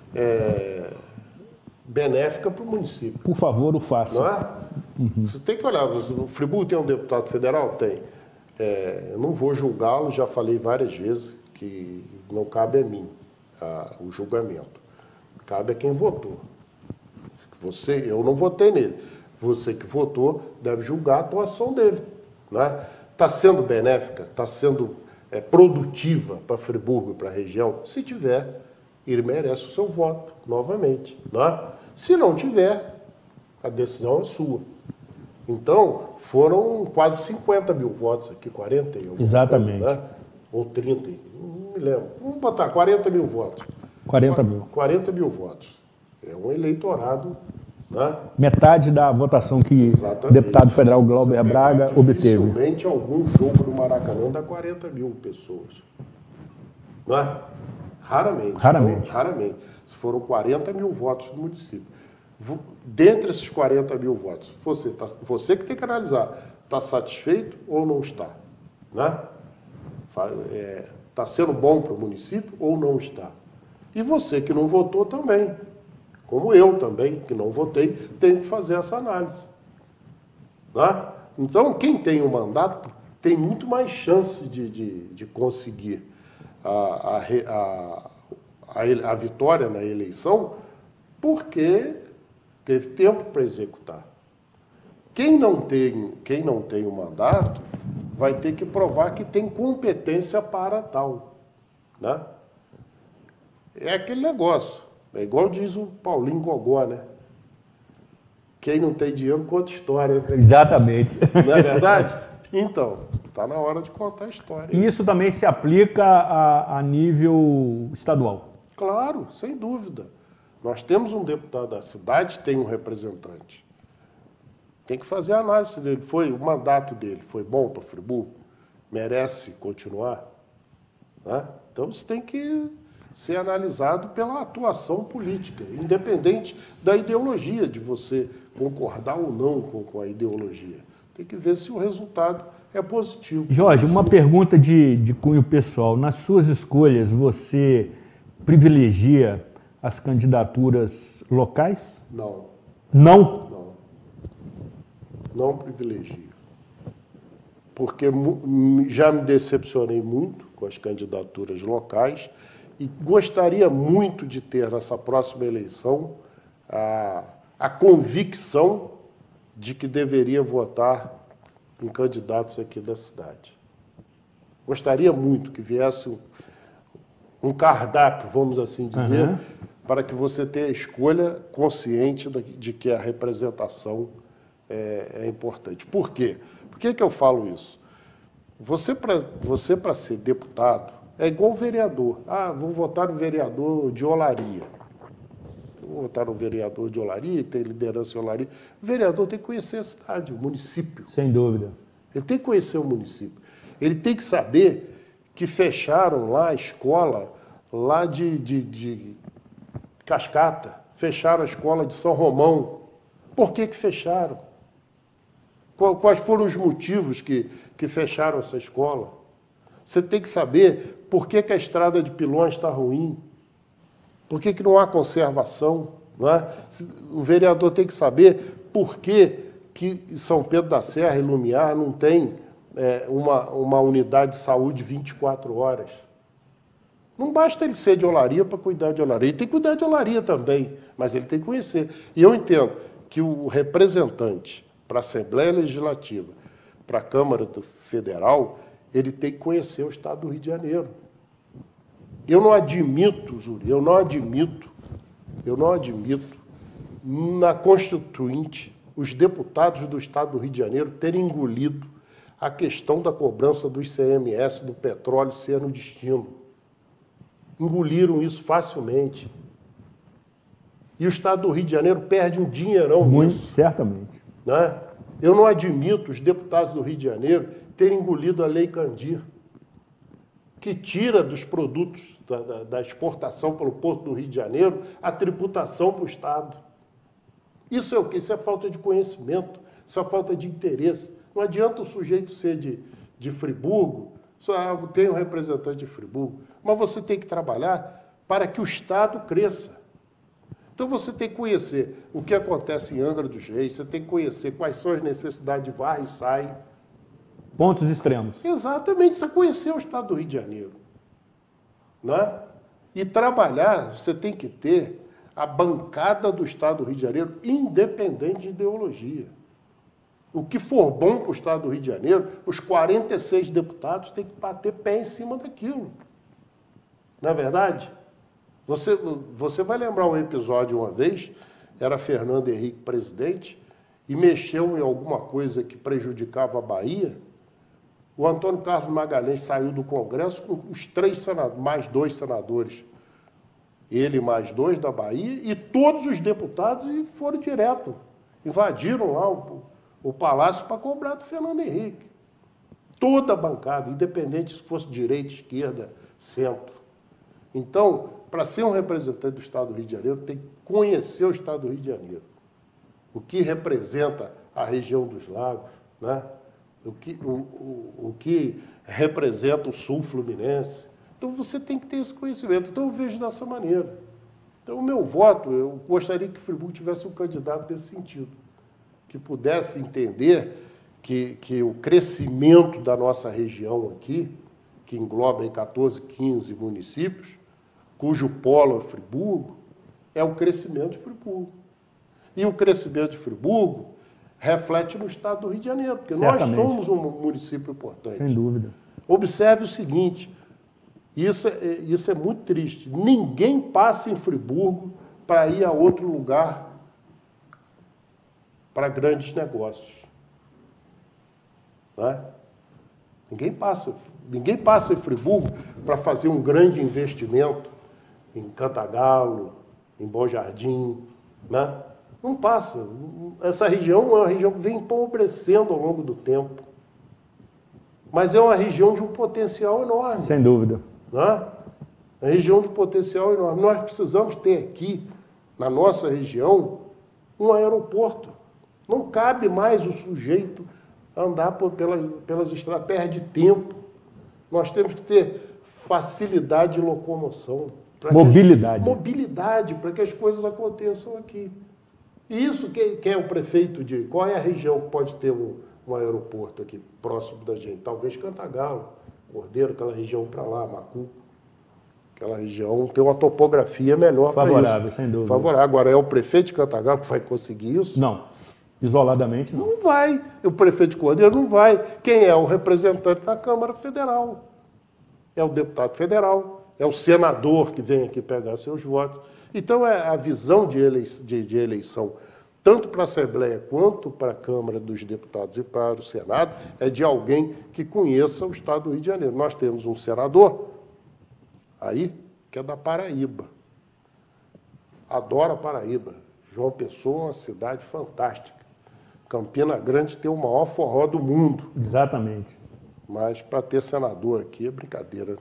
[SPEAKER 5] benéfica para o município.
[SPEAKER 1] Por favor, o faça.
[SPEAKER 5] Não é? Você tem que olhar, o Friburgo tem um deputado federal? Tem. Eu não vou julgá-lo, já falei várias vezes que não cabe a mim o julgamento. Cabe a quem votou. Eu não votei nele. Você que votou deve julgar a atuação dele. Está sendo benéfica, está sendo produtiva para Friburgo e para a região? Se tiver, ele merece o seu voto, novamente. Se não tiver, a decisão é sua. Então, foram quase 50 mil votos aqui, 40 e alguma
[SPEAKER 1] Exatamente.
[SPEAKER 5] Coisa, ou 30, não me lembro. Vamos botar 40 mil votos.
[SPEAKER 1] 40 mil.
[SPEAKER 5] 40 mil votos. É um eleitorado.
[SPEAKER 1] Metade da votação que
[SPEAKER 5] Exatamente.
[SPEAKER 1] o deputado federal Glauber Braga obteve.
[SPEAKER 5] Dificilmente algum jogo do Maracanã dá 40 mil pessoas. Raramente.
[SPEAKER 1] Raramente.
[SPEAKER 5] Então, raramente. Foram 40 mil votos no município. Dentre esses 40 mil votos, você que tem que analisar, está satisfeito ou não está? Está sendo bom para o município ou não está? E você que não votou também. Como eu também, que não votei, tenho que fazer essa análise. Então, quem tem um mandato tem muito mais chance de conseguir a vitória na eleição, porque teve tempo para executar. Quem não tem um mandato vai ter que provar que tem competência para tal. É aquele negócio. É igual diz o Paulinho Gogó, Quem não tem dinheiro conta história.
[SPEAKER 1] Exatamente.
[SPEAKER 5] Não é verdade? Então, Está na hora de contar a história.
[SPEAKER 1] E isso também se aplica a nível estadual?
[SPEAKER 5] Claro, sem dúvida. Nós temos um deputado da cidade, tem um representante. Tem que fazer a análise dele. O mandato dele foi bom para Friburgo? Merece continuar? Né? Então, isso tem que ser analisado pela atuação política, independente da ideologia, de você concordar ou não com a ideologia. Tem que ver se o resultado é positivo.
[SPEAKER 1] Jorge, uma pergunta de cunho pessoal. Nas suas escolhas, você privilegia as candidaturas locais?
[SPEAKER 5] Não.
[SPEAKER 1] Não?
[SPEAKER 5] Não. Não privilegio. Porque já me decepcionei muito com as candidaturas locais e gostaria muito de ter, nessa próxima eleição, a convicção de que deveria votar em candidatos aqui da cidade. Gostaria muito que viesse um cardápio, vamos assim dizer, para que você tenha a escolha consciente de que a representação é importante. Por quê? Por que eu falo isso? Você, para ser deputado, é igual vereador. Vou votar no vereador de Olaria. Vou votar no vereador de Olaria, tem liderança em Olaria. O vereador tem que conhecer a cidade, o município.
[SPEAKER 1] Sem dúvida.
[SPEAKER 5] Ele tem que conhecer o município. Ele tem que saber que fecharam lá a escola lá de Cascata, fecharam a escola de São Romão. Por que fecharam? Quais foram os motivos que fecharam essa escola? Você tem que saber por que a estrada de Pilões está ruim, por que não há conservação. Não é? O vereador tem que saber por que São Pedro da Serra e Lumiar não tem uma unidade de saúde 24 horas. Não basta ele ser de Olaria para cuidar de Olaria. Ele tem que cuidar de Olaria também, mas ele tem que conhecer. E eu entendo que o representante para a Assembleia Legislativa, para a Câmara Federal, ele tem que conhecer o Estado do Rio de Janeiro. Eu não admito, Zuri, eu não admito na Constituinte os deputados do Estado do Rio de Janeiro terem engolido a questão da cobrança do ICMS do petróleo ser no destino. Engoliram isso facilmente. E o Estado do Rio de Janeiro perde um dinheirão
[SPEAKER 1] Muito,
[SPEAKER 5] nisso.
[SPEAKER 1] certamente.
[SPEAKER 5] Né? Eu não admito os deputados do Rio de Janeiro terem engolido a Lei Candir, que tira dos produtos da exportação pelo Porto do Rio de Janeiro a tributação para o Estado. Isso é o quê? Isso é falta de conhecimento, isso é falta de interesse. Não adianta o sujeito ser de Friburgo, só tem um representante de Friburgo, mas você tem que trabalhar para que o Estado cresça. Então você tem que conhecer o que acontece em Angra dos Reis, você tem que conhecer quais são as necessidades de varre e sai.
[SPEAKER 1] Pontos extremos.
[SPEAKER 5] Exatamente, você conhecer o Estado do Rio de Janeiro. Né? E trabalhar, você tem que ter a bancada do Estado do Rio de Janeiro independente de ideologia. O que for bom para o Estado do Rio de Janeiro, os 46 deputados têm que bater pé em cima daquilo. Não é verdade? Você vai lembrar um episódio uma vez, era Fernando Henrique presidente, e mexeu em alguma coisa que prejudicava a Bahia. O Antônio Carlos Magalhães saiu do Congresso com os 3 senadores, mais 2 senadores. Ele mais 2 da Bahia, e todos os deputados foram direto. Invadiram lá o Palácio para cobrar do Fernando Henrique. Toda a bancada, independente se fosse direita, esquerda, centro. Então, para ser um representante do Estado do Rio de Janeiro, tem que conhecer o Estado do Rio de Janeiro. O que representa a região dos lagos, né? O que representa o sul fluminense. Então, você tem que ter esse conhecimento. Então, eu vejo dessa maneira. Então, o meu voto, eu gostaria que Friburgo tivesse um candidato nesse sentido, que pudesse entender que o crescimento da nossa região aqui, que engloba aí 14, 15 municípios, cujo polo é Friburgo, é o crescimento de Friburgo. E o crescimento de Friburgo reflete no Estado do Rio de Janeiro, porque
[SPEAKER 1] certamente.
[SPEAKER 5] Nós somos um município importante.
[SPEAKER 1] Sem dúvida.
[SPEAKER 5] Observe o seguinte, isso é muito triste, ninguém passa em Friburgo para ir a outro lugar para grandes negócios. Né? Ninguém passa em Friburgo para fazer um grande investimento em Cantagalo, em Bom Jardim, né? Não passa. Essa região é uma região que vem empobrecendo ao longo do tempo. Mas é uma região de um potencial enorme.
[SPEAKER 1] Sem dúvida.
[SPEAKER 5] Né? É uma região de potencial enorme. Nós precisamos ter aqui, na nossa região, um aeroporto. Não cabe mais o sujeito andar pelas estradas, perde tempo. Nós temos que ter facilidade de locomoção.
[SPEAKER 1] Mobilidade.
[SPEAKER 5] Mobilidade, para que as coisas aconteçam aqui. E isso que é o prefeito de... Qual é a região que pode ter um aeroporto aqui próximo da gente? Talvez Cantagalo, Cordeiro, aquela região para lá, Macuco. Aquela região tem uma topografia melhor para isso.
[SPEAKER 1] Favorável, sem dúvida.
[SPEAKER 5] Favorável. Agora, é o prefeito de Cantagalo que vai conseguir isso?
[SPEAKER 1] Não. Isoladamente, não.
[SPEAKER 5] Não vai. O prefeito de Cordeiro não vai. Quem é o representante da Câmara Federal? É o deputado federal, é o senador que vem aqui pegar seus votos. Então, a visão de eleição, tanto para a Assembleia quanto para a Câmara dos Deputados e para o Senado, é de alguém que conheça o Estado do Rio de Janeiro. Nós temos um senador aí que é da Paraíba. Adora a Paraíba. João Pessoa é uma cidade fantástica. Campina Grande tem o maior forró do mundo.
[SPEAKER 1] Exatamente.
[SPEAKER 5] Mas para ter senador aqui é brincadeira, né?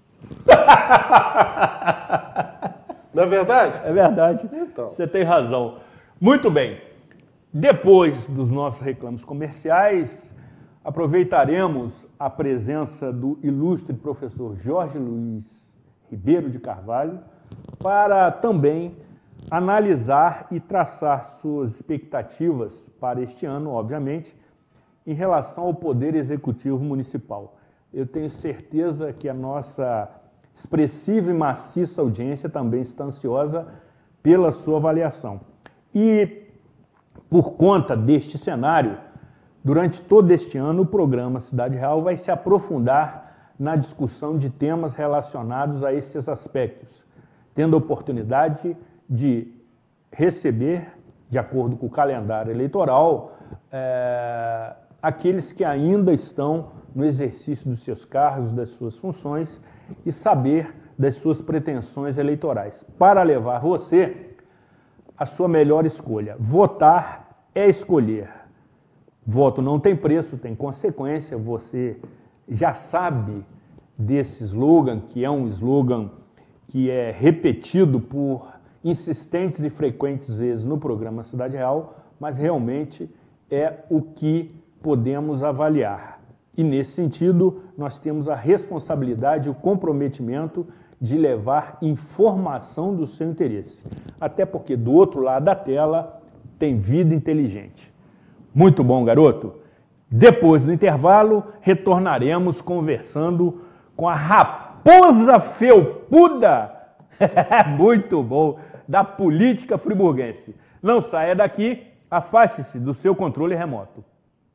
[SPEAKER 5] Não é verdade?
[SPEAKER 1] É verdade.
[SPEAKER 5] Então.
[SPEAKER 1] Você tem razão. Muito bem. Depois dos nossos reclamos comerciais, aproveitaremos a presença do ilustre professor Jorge Luiz Ribeiro de Carvalho para também analisar e traçar suas expectativas para este ano, obviamente, em relação ao Poder Executivo Municipal. Eu tenho certeza que a nossa expressiva e maciça audiência também está ansiosa pela sua avaliação. E, por conta deste cenário, durante todo este ano, o programa Cidade Real vai se aprofundar na discussão de temas relacionados a esses aspectos, tendo a oportunidade de receber, de acordo com o calendário eleitoral, aqueles que ainda estão no exercício dos seus cargos, das suas funções e saber das suas pretensões eleitorais, para levar você à sua melhor escolha. Votar é escolher. Voto não tem preço, tem consequência. Você já sabe desse slogan, que é um slogan que é repetido por insistentes e frequentes vezes no programa Cidade Real, mas realmente é o que podemos avaliar. E, nesse sentido, nós temos a responsabilidade e o comprometimento de levar informação do seu interesse. Até porque, do outro lado da tela, tem vida inteligente. Muito bom, garoto? Depois do intervalo, retornaremos conversando com a raposa felpuda, muito bom, da política friburguense. Não saia daqui, afaste-se do seu controle remoto.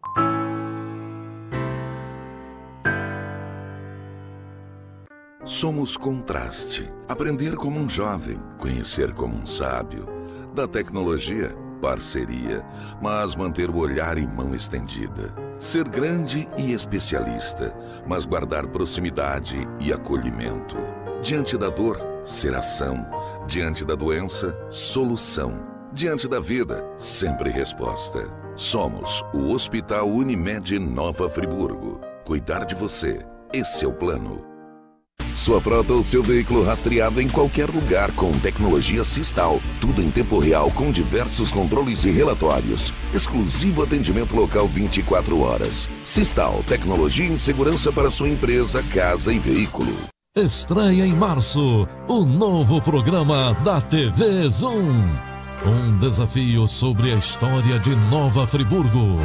[SPEAKER 6] Somos contraste. Aprender como um jovem, conhecer como um sábio. Da tecnologia, parceria, mas manter o olhar em mão estendida. Ser grande e especialista, mas guardar proximidade e acolhimento. Diante da dor, ser ação. Diante da doença, solução. Diante da vida, sempre resposta. Somos o Hospital Unimed Nova Friburgo. Cuidar de você, esse é o plano. Sua frota ou seu veículo rastreado em qualquer lugar com tecnologia Sistal. Tudo em tempo real com diversos controles e relatórios. Exclusivo atendimento local 24 horas. Sistal, tecnologia em segurança para sua empresa, casa e veículo.
[SPEAKER 3] Estreia em março o novo programa da TV Zoom. Um desafio sobre a história de Nova Friburgo.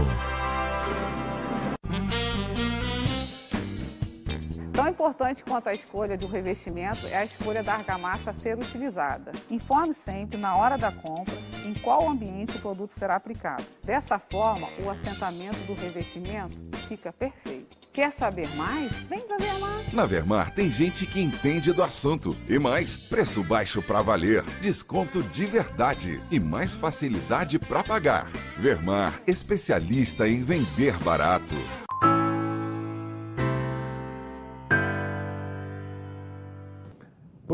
[SPEAKER 7] Tão importante quanto a escolha do revestimento é a escolha da argamassa a ser utilizada. Informe sempre, na hora da compra, em qual ambiente o produto será aplicado. Dessa forma, o assentamento do revestimento fica perfeito. Quer saber mais? Vem pra Vermar.
[SPEAKER 8] Na Vermar tem gente que entende do assunto. E mais, preço baixo pra valer, desconto de verdade e mais facilidade pra pagar. Vermar, especialista em vender barato.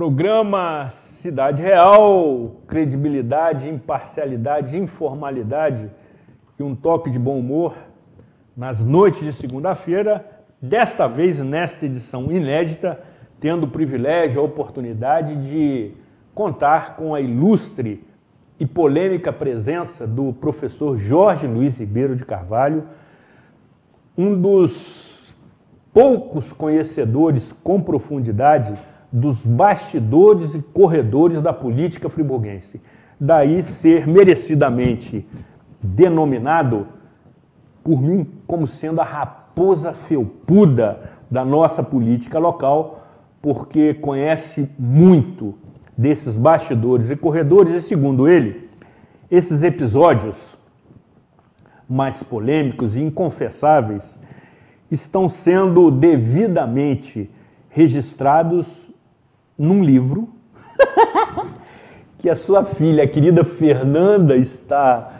[SPEAKER 1] Programa Cidade Real, credibilidade, imparcialidade, informalidade e um toque de bom humor nas noites de segunda-feira, desta vez nesta edição inédita, tendo o privilégio, a oportunidade de contar com a ilustre e polêmica presença do professor Jorge Luiz Ribeiro de Carvalho, um dos poucos conhecedores com profundidade dos bastidores e corredores da política friburguense. Daí ser merecidamente denominado por mim como sendo a raposa felpuda da nossa política local, porque conhece muito desses bastidores e corredores e, segundo ele, esses episódios mais polêmicos e inconfessáveis estão sendo devidamente registrados num livro que a sua filha, a querida Fernanda, está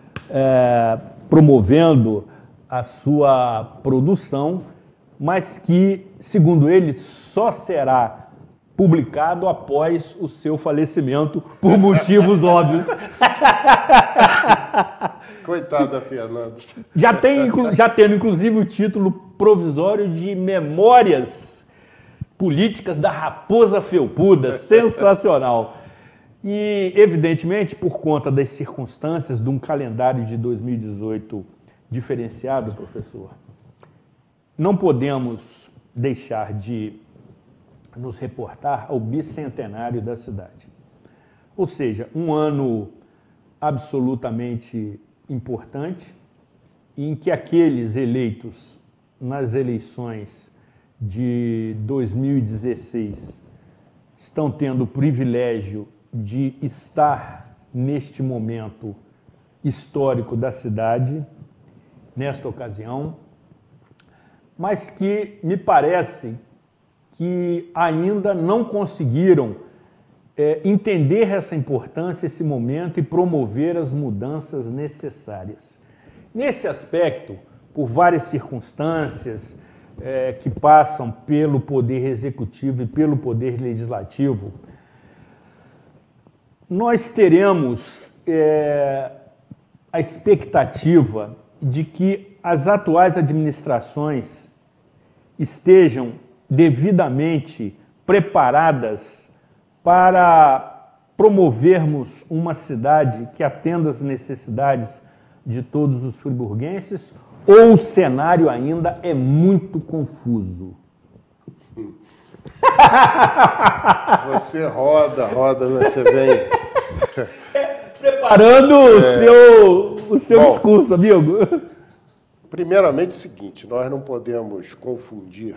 [SPEAKER 1] promovendo a sua produção, mas que, segundo ele, só será publicado após o seu falecimento por motivos óbvios.
[SPEAKER 5] Coitada, Fernanda.
[SPEAKER 1] Já tendo, inclusive, o título provisório de Memórias Políticas da Raposa Felpuda. Sensacional. E, evidentemente, por conta das circunstâncias de um calendário de 2018 diferenciado, professor, não podemos deixar de nos reportar ao bicentenário da cidade. Ou seja, um ano absolutamente importante em que aqueles eleitos nas eleições de 2016 estão tendo o privilégio de estar neste momento histórico da cidade, nesta ocasião, mas que me parece que ainda não conseguiram entender essa importância, esse momento e promover as mudanças necessárias. Nesse aspecto, por várias circunstâncias que passam pelo Poder Executivo e pelo Poder Legislativo, nós teremos a expectativa de que as atuais administrações estejam devidamente preparadas para promovermos uma cidade que atenda às necessidades de todos os friburguenses, ou o cenário ainda é muito confuso?
[SPEAKER 5] Você roda, você vem...
[SPEAKER 1] Preparando o seu discurso, amigo.
[SPEAKER 5] Primeiramente, é o seguinte, nós não podemos confundir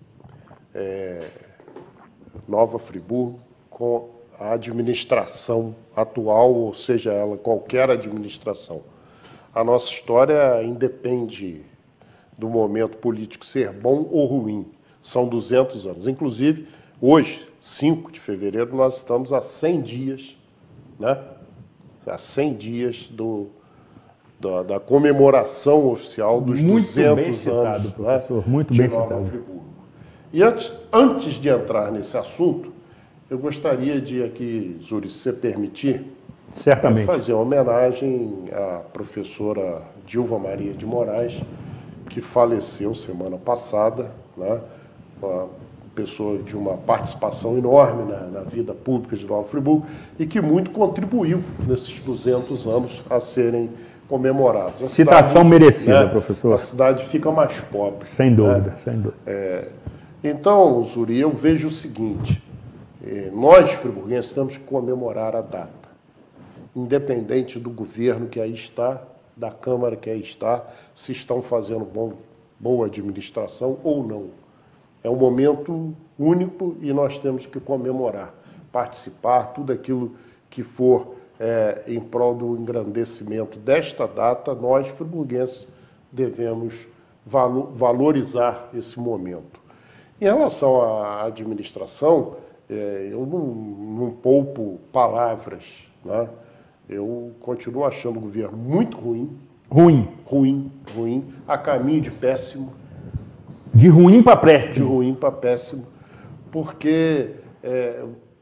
[SPEAKER 5] Nova Friburgo com a administração atual, ou seja, ela qualquer administração. A nossa história independe do momento político ser bom ou ruim. São 200 anos. Inclusive, hoje, 5 de fevereiro, nós estamos a 100 dias, né? A 100 dias da comemoração oficial dos 200 anos,
[SPEAKER 1] professor,
[SPEAKER 5] né,
[SPEAKER 1] muito
[SPEAKER 5] de
[SPEAKER 1] bem
[SPEAKER 5] Nova
[SPEAKER 1] citado.
[SPEAKER 5] Friburgo. E antes de entrar nesse assunto, eu gostaria de aqui, Zuri, se você permitir,
[SPEAKER 1] certamente,
[SPEAKER 5] fazer uma homenagem à professora Dilva Maria de Moraes, que faleceu semana passada, né, uma pessoa de uma participação enorme na vida pública de Nova Friburgo e que muito contribuiu nesses 200 anos a serem comemorados. A
[SPEAKER 1] citação
[SPEAKER 5] cidade,
[SPEAKER 1] merecida, professor.
[SPEAKER 5] A cidade fica mais pobre.
[SPEAKER 1] Sem dúvida,
[SPEAKER 5] né?
[SPEAKER 1] sem dúvida.
[SPEAKER 5] Então, Zuri, eu vejo o seguinte, nós, friburguenses, temos que comemorar a data, independente do governo que aí está, da Câmara que aí está, se estão fazendo boa administração ou não. É um momento único e nós temos que comemorar, participar, tudo aquilo que for em prol do engrandecimento desta data, nós, friburguenses, devemos valorizar esse momento. Em relação à administração, eu não poupo palavras, né? Eu continuo achando o governo muito ruim, a caminho de péssimo.
[SPEAKER 1] De ruim para
[SPEAKER 5] De ruim para péssimo, porque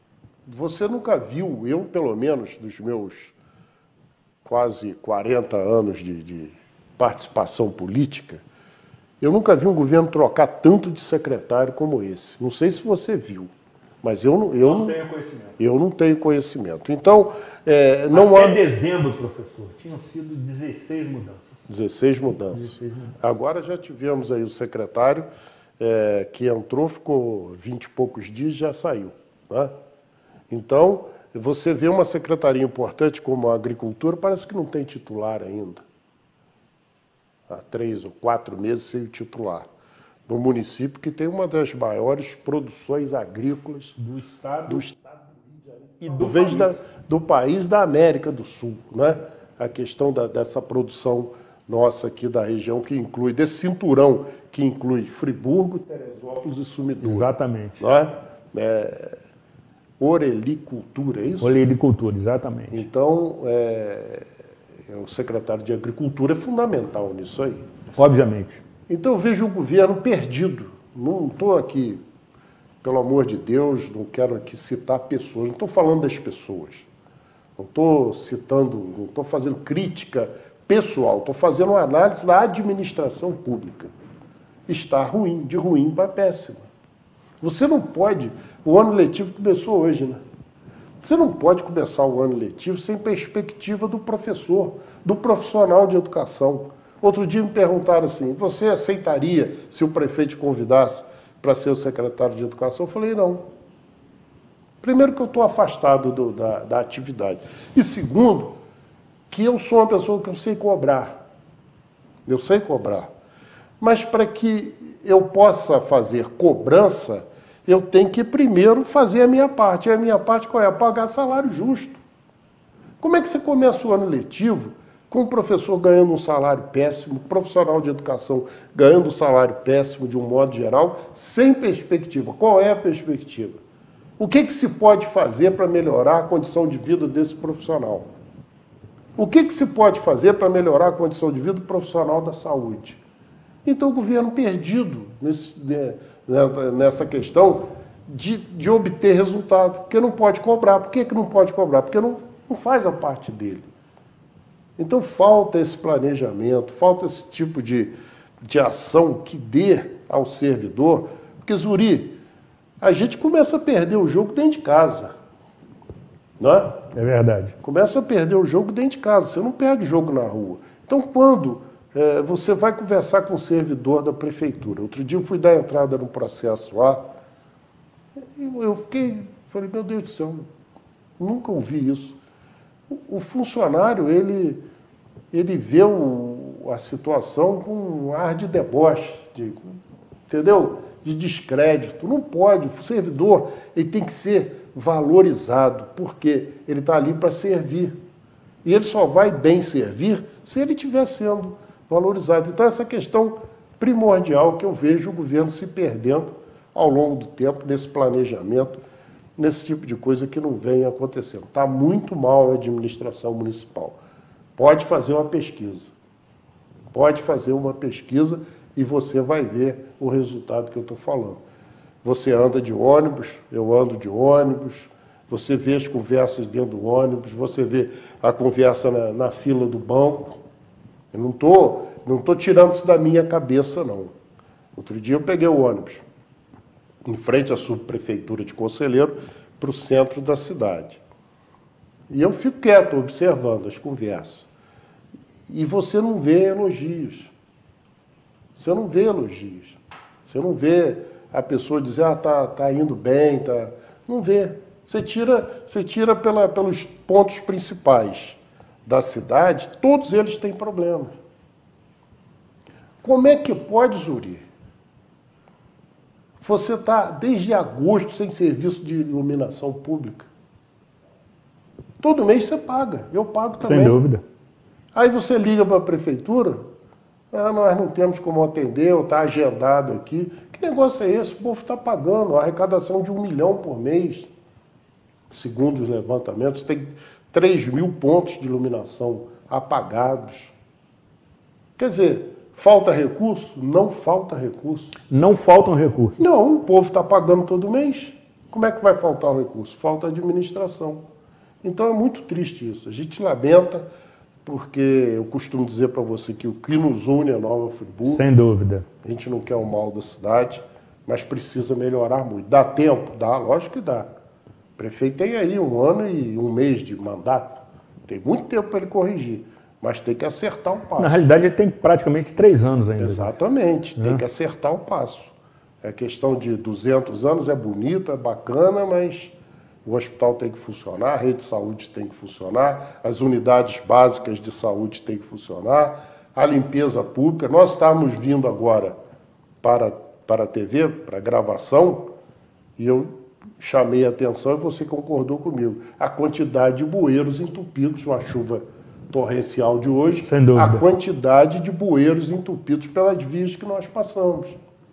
[SPEAKER 5] Você nunca viu, eu pelo menos, dos meus quase 40 anos de participação política, eu nunca vi um governo trocar tanto de secretário como esse. Não sei se você viu, mas eu não
[SPEAKER 1] tenho conhecimento.
[SPEAKER 5] Eu não tenho conhecimento. Então,
[SPEAKER 1] Até dezembro, professor, tinham sido 16 mudanças.
[SPEAKER 5] 16 mudanças. Agora já tivemos aí o secretário que entrou, ficou 20 e poucos dias e já saiu. Né? Então, você vê uma secretaria importante como a Agricultura, parece que não tem titular ainda. Há 3 ou 4 meses sem titular. No município que tem uma das maiores produções agrícolas
[SPEAKER 1] do estado
[SPEAKER 5] e do país da América do Sul. Né? A questão dessa produção nossa aqui da região, que inclui, desse cinturão, que inclui Friburgo, Teresópolis e Sumidouro.
[SPEAKER 1] Exatamente.
[SPEAKER 5] Né? Orelicultura, é isso?
[SPEAKER 1] Orelicultura, exatamente.
[SPEAKER 5] Então, o secretário de Agricultura é fundamental nisso aí.
[SPEAKER 1] Obviamente.
[SPEAKER 5] Então, eu vejo o governo perdido. Não estou aqui, pelo amor de Deus, não quero aqui citar pessoas, não estou falando das pessoas. Não estou citando, não estou fazendo crítica pessoal, estou fazendo uma análise da administração pública. Está ruim, de ruim para péssima. Você não pode... O ano letivo começou hoje, né? Você não pode começar o ano letivo sem perspectiva do professor, do profissional de educação. Outro dia me perguntaram assim, você aceitaria se o prefeito te convidasse para ser o secretário de educação? Eu falei, não. Primeiro que eu estou afastado da atividade. E segundo, que eu sou uma pessoa que eu sei cobrar. Eu sei cobrar. Mas para que eu possa fazer cobrança, eu tenho que primeiro fazer a minha parte. E a minha parte qual é? Pagar salário justo. Como é que você começa o ano letivo com um professor ganhando um salário péssimo, profissional de educação ganhando um salário péssimo de um modo geral, sem perspectiva? Qual é a perspectiva? O que se pode fazer para melhorar a condição de vida desse profissional? O que se pode fazer para melhorar a condição de vida do profissional da saúde? Então, o governo perdido nessa questão de obter resultado, porque não pode cobrar. Por que não pode cobrar? Porque não faz a parte dele. Então, falta esse planejamento, falta esse tipo de ação que dê ao servidor, porque, Zuri, a gente começa a perder o jogo dentro de casa. Não é?
[SPEAKER 1] É verdade.
[SPEAKER 5] Começa a perder o jogo dentro de casa, você não perde o jogo na rua. Então, quando você vai conversar com o servidor da prefeitura, outro dia eu fui dar entrada num processo lá, eu falei, meu Deus do céu, nunca ouvi isso. O funcionário, ele vê a situação com um ar de deboche, entendeu? De descrédito. Não pode, o servidor ele tem que ser valorizado, porque ele está ali para servir. E ele só vai bem servir se ele estiver sendo valorizado. Então, essa questão primordial que eu vejo o governo se perdendo ao longo do tempo nesse planejamento, nesse tipo de coisa que não vem acontecendo. Está muito mal a administração municipal. Pode fazer uma pesquisa. Pode fazer uma pesquisa e você vai ver o resultado que eu estou falando. Você anda de ônibus, eu ando de ônibus, você vê as conversas dentro do ônibus, você vê a conversa na fila do banco. Eu não tô tirando isso da minha cabeça, não. Outro dia eu peguei o ônibus em frente à subprefeitura de Conselheiro para o centro da cidade. E eu fico quieto, observando as conversas. E você não vê elogios. Você não vê elogios. Você não vê a pessoa dizer, tá indo bem, tá... Não vê. Você tira pelos pontos principais da cidade, todos eles têm problemas. Como é que pode, Zuri? Você está desde agosto sem serviço de iluminação pública. Todo mês você paga, eu pago também.
[SPEAKER 1] Sem dúvida.
[SPEAKER 5] Aí você liga para a prefeitura, nós não temos como atender, está agendado aqui. Que negócio é esse? O povo está pagando a arrecadação de 1 milhão por mês. Segundo os levantamentos, tem 3.000 pontos de iluminação apagados. Quer dizer, falta recurso? Não falta recurso.
[SPEAKER 1] Não faltam recursos.
[SPEAKER 5] Não, o povo está pagando todo mês. Como é que vai faltar o recurso? Falta administração. Então é muito triste isso. A gente lamenta, porque eu costumo dizer para você que o que nos une é Nova Friburgo.
[SPEAKER 1] Sem dúvida.
[SPEAKER 5] A gente não quer o mal da cidade, mas precisa melhorar muito. Dá tempo? Dá, lógico que dá. O prefeito tem aí 1 ano e 1 mês de mandato. Tem muito tempo para ele corrigir, mas tem que acertar o passo.
[SPEAKER 1] Na realidade, ele tem praticamente 3 anos ainda.
[SPEAKER 5] Exatamente, tem que acertar o passo. É questão de 200 anos, é bonito, é bacana, mas o hospital tem que funcionar, a rede de saúde tem que funcionar, as unidades básicas de saúde têm que funcionar, a limpeza pública. Nós estávamos vindo agora para a TV, para a gravação, e eu chamei a atenção e você concordou comigo. A quantidade de bueiros entupidos, uma chuva torrencial de hoje,
[SPEAKER 1] sem dúvida,
[SPEAKER 5] a quantidade de bueiros entupidos pelas vias que nós passamos.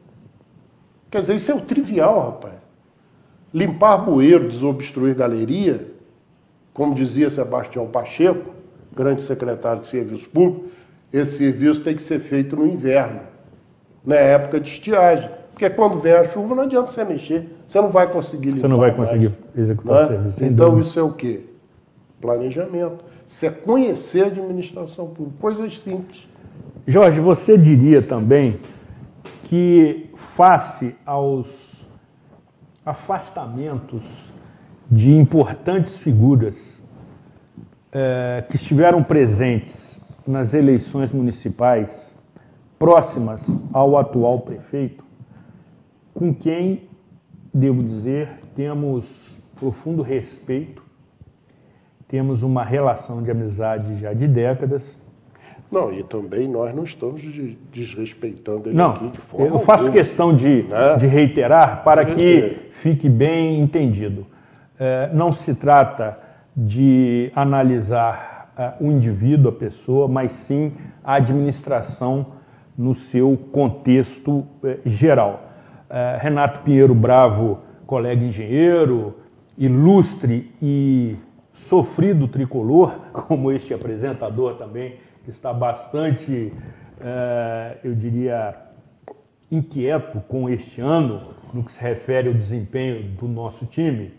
[SPEAKER 5] Quer dizer, isso é o trivial, rapaz. Limpar bueiro, desobstruir galeria, como dizia Sebastião Pacheco, grande secretário de Serviço Público, esse serviço tem que ser feito no inverno, na época de estiagem. Porque quando vem a chuva não adianta você mexer, você não vai conseguir limpar.
[SPEAKER 1] Você não vai conseguir executar o serviço.
[SPEAKER 5] Então isso é o quê? Planejamento. Isso é conhecer a administração pública. Coisas simples.
[SPEAKER 1] Jorge, você diria também que, face aos afastamentos de importantes figuras que estiveram presentes nas eleições municipais próximas ao atual prefeito, com quem, devo dizer, temos profundo respeito, temos uma relação de amizade já de décadas.
[SPEAKER 5] Não, e também nós não estamos desrespeitando ele
[SPEAKER 1] não,
[SPEAKER 5] aqui de forma
[SPEAKER 1] eu faço
[SPEAKER 5] alguma,
[SPEAKER 1] questão de reiterar para que fique bem entendido. Não se trata de analisar o indivíduo, a pessoa, mas sim a administração no seu contexto geral. Renato Pinheiro Bravo, colega engenheiro, ilustre e sofrido tricolor, como este apresentador também, que está bastante, eu diria, inquieto com este ano, no que se refere ao desempenho do nosso time,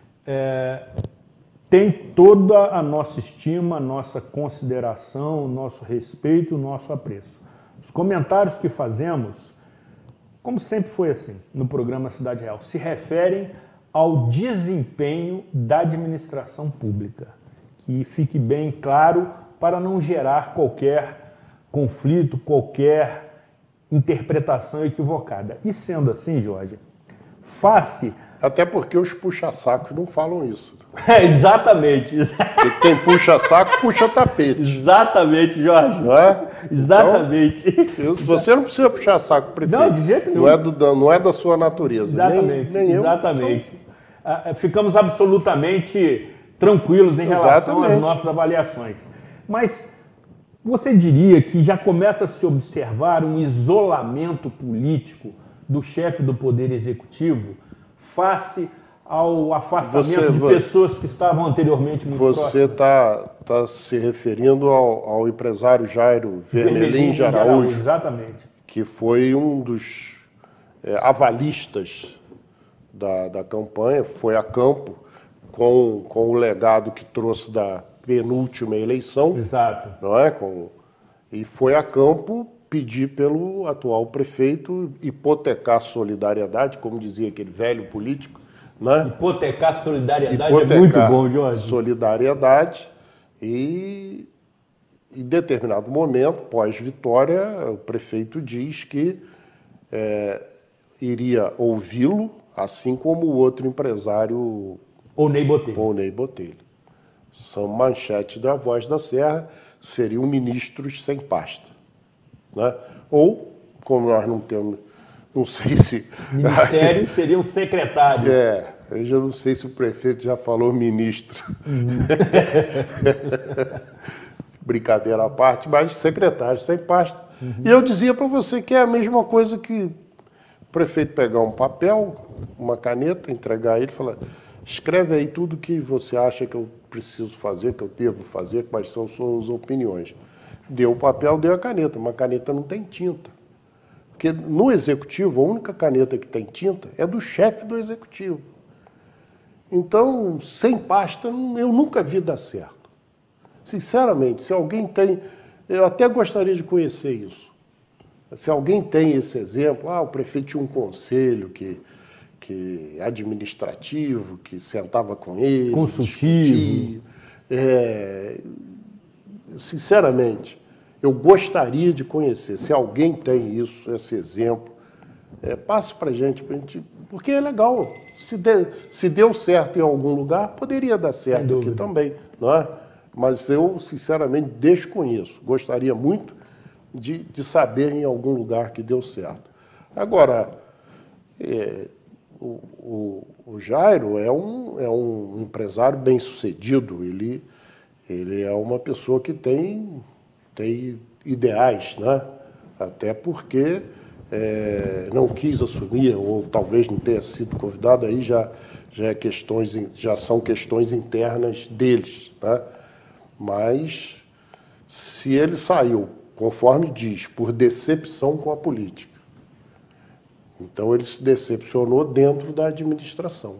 [SPEAKER 1] tem toda a nossa estima, a nossa consideração, o nosso respeito, o nosso apreço. Os comentários que fazemos, como sempre foi assim no programa Cidade Real, se referem ao desempenho da administração pública. Que fique bem claro para não gerar qualquer conflito, qualquer interpretação equivocada. E sendo assim, Jorge, face...
[SPEAKER 5] Até porque os puxa-sacos não falam isso.
[SPEAKER 1] Exatamente.
[SPEAKER 5] E quem puxa saco, puxa tapete.
[SPEAKER 1] Exatamente, Jorge.
[SPEAKER 5] Não é?
[SPEAKER 1] Exatamente.
[SPEAKER 5] Então, você não precisa puxar saco, prefeito.
[SPEAKER 1] Não, de jeito nenhum.
[SPEAKER 5] Não é da sua natureza.
[SPEAKER 1] Exatamente,
[SPEAKER 5] nem eu.
[SPEAKER 1] exatamente. Então... Ficamos absolutamente tranquilos em relação às nossas avaliações. Mas você diria que já começa a se observar um isolamento político do chefe do Poder Executivo face ao afastamento de pessoas que estavam anteriormente muito próximas?
[SPEAKER 5] Você está se referindo ao empresário Jairo Vermelhin de Araújo,
[SPEAKER 1] exatamente,
[SPEAKER 5] que foi um dos avalistas da campanha, foi a campo com o legado que trouxe da penúltima eleição.
[SPEAKER 1] Exato.
[SPEAKER 5] Não é? E foi a campo pedir pelo atual prefeito hipotecar solidariedade, como dizia aquele velho político. Né?
[SPEAKER 1] Hipotecar solidariedade é muito bom, Jorge.
[SPEAKER 5] Solidariedade e, em determinado momento, pós-vitória, o prefeito diz que iria ouvi-lo, assim como o outro empresário...
[SPEAKER 1] Onei Botelho.
[SPEAKER 5] Onei Botelho. São manchetes da Voz da Serra, seriam ministros sem pasta. Né? Ou, como nós não temos, não sei se...
[SPEAKER 1] Ministério seriam secretários.
[SPEAKER 5] Eu já não sei se o prefeito já falou ministro. Brincadeira à parte, mas secretário sem pasta. E eu dizia para você que é a mesma coisa que o prefeito pegar um papel, uma caneta, entregar a ele e falar: escreve aí tudo que você acha que eu preciso fazer, que eu devo fazer, quais são suas opiniões. Deu o papel, deu a caneta. Uma caneta não tem tinta. Porque no executivo, a única caneta que tem tinta é do chefe do executivo. Então, sem pasta, eu nunca vi dar certo. Sinceramente, se alguém tem... Eu até gostaria de conhecer isso. Se alguém tem esse exemplo, o prefeito tinha um conselho que administrativo, que sentava com ele...
[SPEAKER 1] Consultivo.
[SPEAKER 5] Sinceramente, eu gostaria de conhecer. Se alguém tem isso, esse exemplo, passe para a gente, porque é legal. Se deu certo em algum lugar, poderia dar certo aqui também, não é? Mas eu, sinceramente, desconheço. Gostaria muito de saber em algum lugar que deu certo. Agora, o Jairo é um empresário bem-sucedido. Ele é uma pessoa que tem ideais, né? Até porque não quis assumir, ou talvez não tenha sido convidado, aí já são questões internas deles, né? Mas se ele saiu, conforme diz, por decepção com a política, então ele se decepcionou dentro da administração.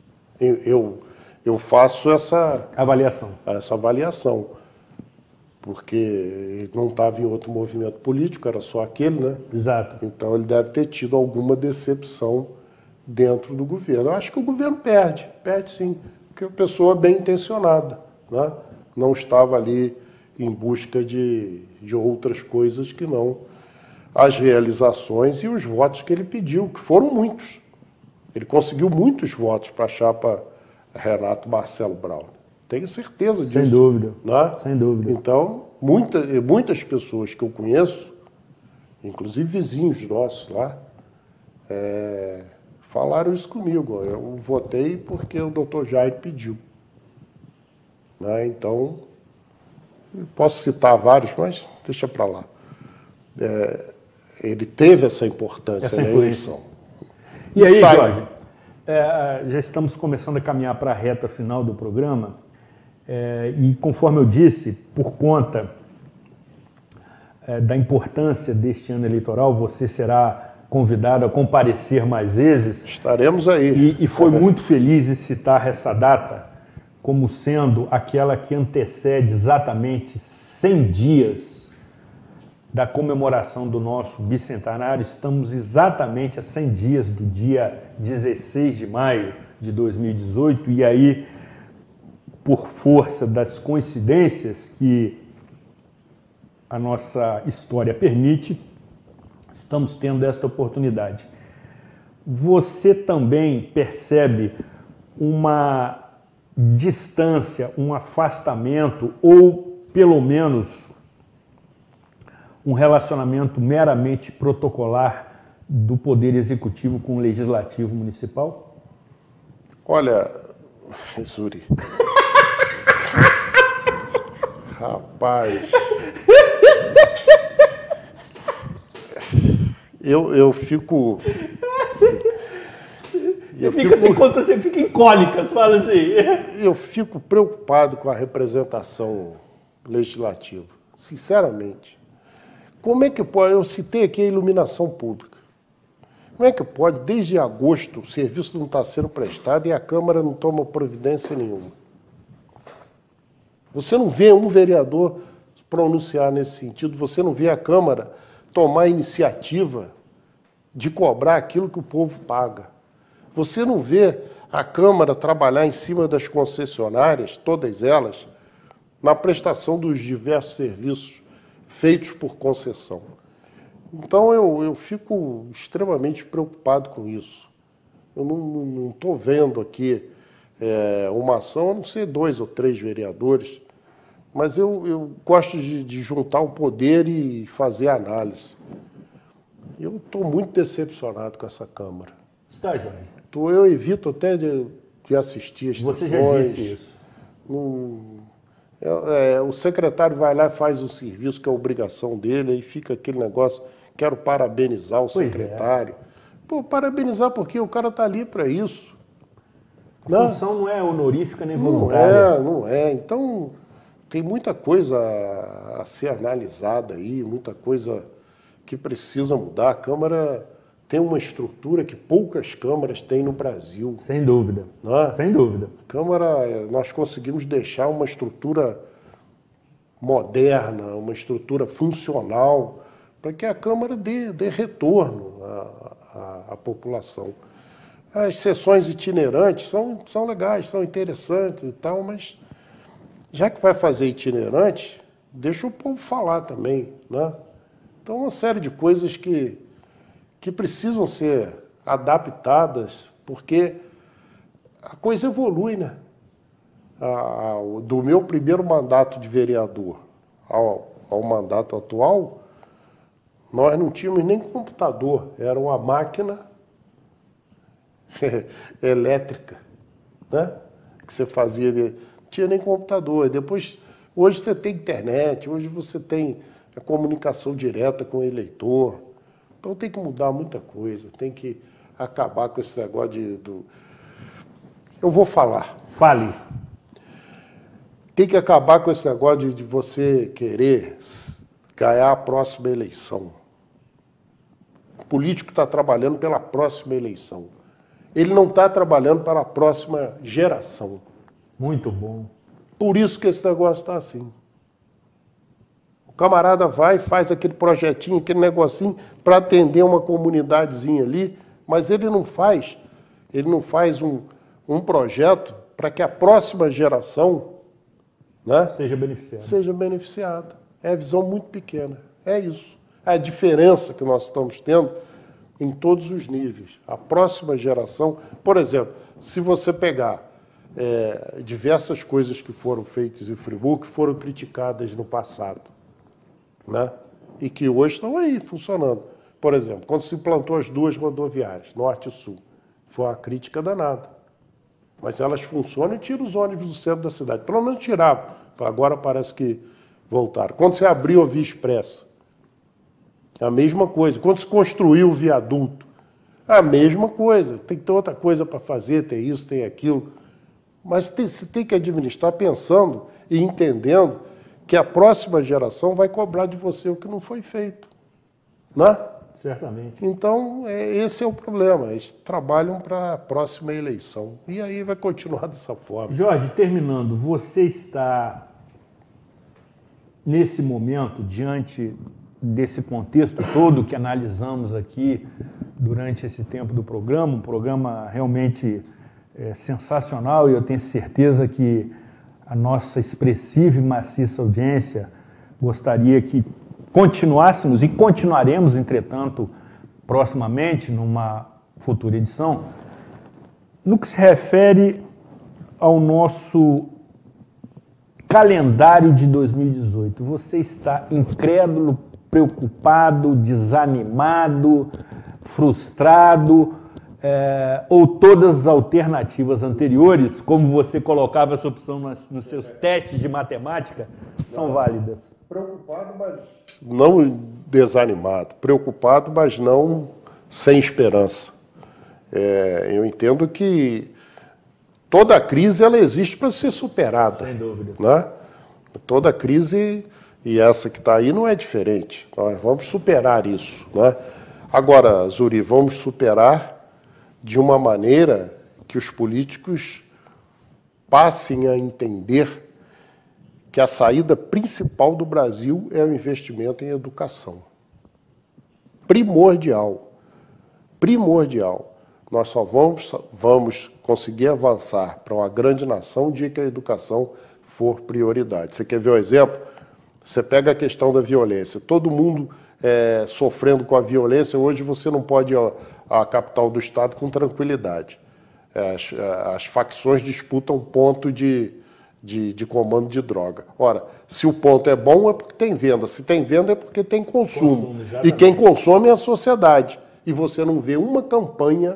[SPEAKER 5] Eu faço essa avaliação, porque ele não estava em outro movimento político, era só aquele, né?
[SPEAKER 1] Exato.
[SPEAKER 5] Então ele deve ter tido alguma decepção dentro do governo. Eu acho que o governo perde sim, porque é uma pessoa bem intencionada, né? Não estava ali em busca de outras coisas que não as realizações e os votos que ele pediu, que foram muitos. Ele conseguiu muitos votos para a chapa Renato Marcelo Braun. Tenho certeza disso.
[SPEAKER 1] Sem dúvida.
[SPEAKER 5] Né?
[SPEAKER 1] Sem dúvida.
[SPEAKER 5] Então, muitas pessoas que eu conheço, inclusive vizinhos nossos lá, falaram isso comigo. Eu votei porque o doutor Jairo pediu. Né? Então, posso citar vários, mas deixa para lá. Ele teve essa importância na eleição.
[SPEAKER 1] E aí, Jorge, já estamos começando a caminhar para a reta final do programa, e conforme eu disse, por conta da importância deste ano eleitoral, você será convidado a comparecer mais vezes.
[SPEAKER 5] Estaremos aí.
[SPEAKER 1] E foi muito feliz em citar essa data como sendo aquela que antecede exatamente 100 dias da comemoração do nosso bicentenário. Estamos exatamente a 100 dias do dia 16 de maio de 2018, e aí, por força das coincidências que a nossa história permite, estamos tendo esta oportunidade. Você também percebe uma distância, um afastamento, ou pelo menos um relacionamento meramente protocolar do Poder Executivo com o Legislativo Municipal?
[SPEAKER 5] Olha, Zuri. Rapaz. Eu fico...
[SPEAKER 1] Você fica em cólicas, fala assim.
[SPEAKER 5] Eu fico preocupado com a representação legislativa, sinceramente. Como é que pode... Eu citei aqui a iluminação pública. Como é que pode, desde agosto, o serviço não está sendo prestado e a Câmara não toma providência nenhuma? Você não vê um vereador pronunciar nesse sentido, você não vê a Câmara tomar iniciativa de cobrar aquilo que o povo paga. Você não vê a Câmara trabalhar em cima das concessionárias, todas elas, na prestação dos diversos serviços feitos por concessão. Então, eu fico extremamente preocupado com isso. Eu não estou vendo aqui uma ação, a não ser 2 ou 3 vereadores, mas eu gosto de juntar o poder e fazer análise. Eu estou muito decepcionado com essa Câmara.
[SPEAKER 1] Está, Jorge?
[SPEAKER 5] Eu evito até de assistir as sessões.
[SPEAKER 1] Você já disse isso.
[SPEAKER 5] O secretário vai lá e faz o serviço, que é a obrigação dele, aí fica aquele negócio, quero parabenizar o secretário. Pô, parabenizar porque o cara está ali para isso.
[SPEAKER 1] A função não é honorífica nem voluntária.
[SPEAKER 5] Não é. Então, tem muita coisa a ser analisada aí, muita coisa que precisa mudar. A Câmara tem uma estrutura que poucas câmaras têm no Brasil.
[SPEAKER 1] Sem dúvida.
[SPEAKER 5] Não é?
[SPEAKER 1] Sem dúvida.
[SPEAKER 5] Câmara, nós conseguimos deixar uma estrutura moderna, uma estrutura funcional, para que a Câmara dê retorno à população. As sessões itinerantes são legais, são interessantes e tal, mas já que vai fazer itinerante, deixa o povo falar também, né? Então, uma série de coisas que precisam ser adaptadas, porque a coisa evolui, né? Do meu primeiro mandato de vereador ao mandato atual, nós não tínhamos nem computador, era uma máquina elétrica, né? Que você fazia, não tinha nem computador. Depois, hoje você tem internet, hoje você tem a comunicação direta com o eleitor. Então tem que mudar muita coisa, tem que acabar com esse negócio Eu vou falar.
[SPEAKER 1] Fale.
[SPEAKER 5] Tem que acabar com esse negócio de você querer ganhar a próxima eleição. O político está trabalhando pela próxima eleição. Ele não está trabalhando para a próxima geração.
[SPEAKER 1] Muito bom.
[SPEAKER 5] Por isso que esse negócio está assim. O camarada vai e faz aquele projetinho, aquele negocinho para atender uma comunidadezinha ali, mas ele não faz um projeto para que a próxima geração, né, seja beneficiada. É a visão muito pequena. É isso. É a diferença que nós estamos tendo em todos os níveis. A próxima geração, por exemplo, se você pegar diversas coisas que foram feitas em Friburgo, que foram criticadas no passado, né, e que hoje estão aí funcionando. Por exemplo, quando se implantou as duas rodoviárias, Norte e Sul, foi uma crítica danada. Mas elas funcionam e tiram os ônibus do centro da cidade. Pelo menos tiravam. Agora parece que voltaram. Quando se abriu a Via Expressa, a mesma coisa. Quando se construiu o viaduto, a mesma coisa. Tem que ter outra coisa para fazer, tem isso, tem aquilo. Mas você tem que administrar pensando e entendendo que a próxima geração vai cobrar de você o que não foi feito. Né?
[SPEAKER 1] Certamente.
[SPEAKER 5] Então, esse é o problema. Eles trabalham para a próxima eleição. E aí vai continuar dessa forma.
[SPEAKER 1] Jorge, terminando, você está, nesse momento, diante desse contexto todo que analisamos aqui durante esse tempo do programa, um programa realmente sensacional, e eu tenho certeza que a nossa expressiva e maciça audiência gostaria que continuássemos e continuaremos, entretanto, proximamente, numa futura edição, no que se refere ao nosso calendário de 2018. Você está incrédulo, preocupado, desanimado, frustrado, ou todas as alternativas anteriores, como você colocava essa opção nos seus testes de matemática, são válidas?
[SPEAKER 5] Preocupado, mas não desanimado. Preocupado, mas não sem esperança. Eu entendo que toda crise ela existe para ser superada.
[SPEAKER 1] Sem dúvida.
[SPEAKER 5] Né? Toda crise, e essa que está aí, não é diferente. Nós vamos superar isso. Né? Agora, Zuri, vamos superar de uma maneira que os políticos passem a entender que a saída principal do Brasil é o investimento em educação. Primordial. Primordial. Nós só vamos conseguir avançar para uma grande nação o dia que a educação for prioridade. Você quer ver um exemplo? Você pega a questão da violência. Todo mundo sofrendo com a violência. Hoje você não pode ir à capital do estado com tranquilidade. As facções disputam ponto de comando de droga. Ora, se o ponto é bom é porque tem venda. Se tem venda é porque tem consumo. E quem consome é a sociedade. E você não vê uma campanha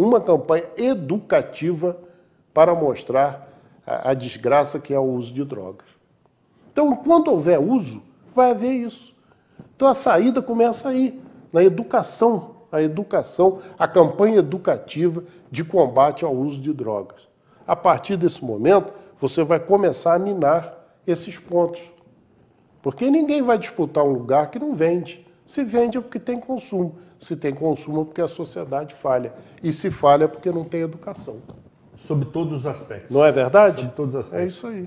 [SPEAKER 5] educativa para mostrar a desgraça que é o uso de drogas. Então, enquanto houver uso, vai haver isso. Então, a saída começa aí, na educação. A campanha educativa de combate ao uso de drogas. A partir desse momento, você vai começar a minar esses pontos. Porque ninguém vai disputar um lugar que não vende. Se vende é porque tem consumo. Se tem consumo é porque a sociedade falha. E se falha é porque não tem educação.
[SPEAKER 1] Sob todos os aspectos.
[SPEAKER 5] Não é verdade?
[SPEAKER 1] Sob todos os aspectos.
[SPEAKER 5] É isso aí.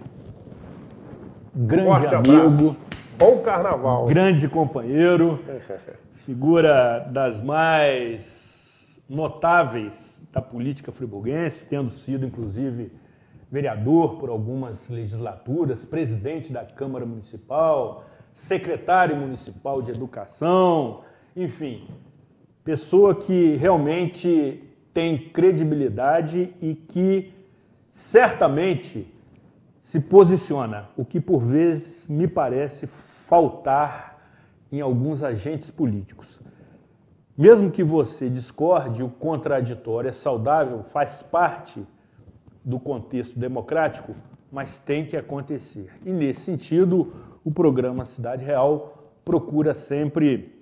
[SPEAKER 1] Grande
[SPEAKER 5] Forte
[SPEAKER 1] amigo.
[SPEAKER 5] abraço. Bom carnaval.
[SPEAKER 1] Grande companheiro. Figura das mais notáveis da política friburguense, tendo sido, inclusive, vereador por algumas legislaturas, presidente da Câmara Municipal, secretário municipal de educação, enfim, pessoa que realmente tem credibilidade e que certamente se posiciona, o que por vezes me parece faltar em alguns agentes políticos. Mesmo que você discorde, o contraditório é saudável, faz parte do contexto democrático, mas tem que acontecer. E nesse sentido, o programa Cidade Real procura sempre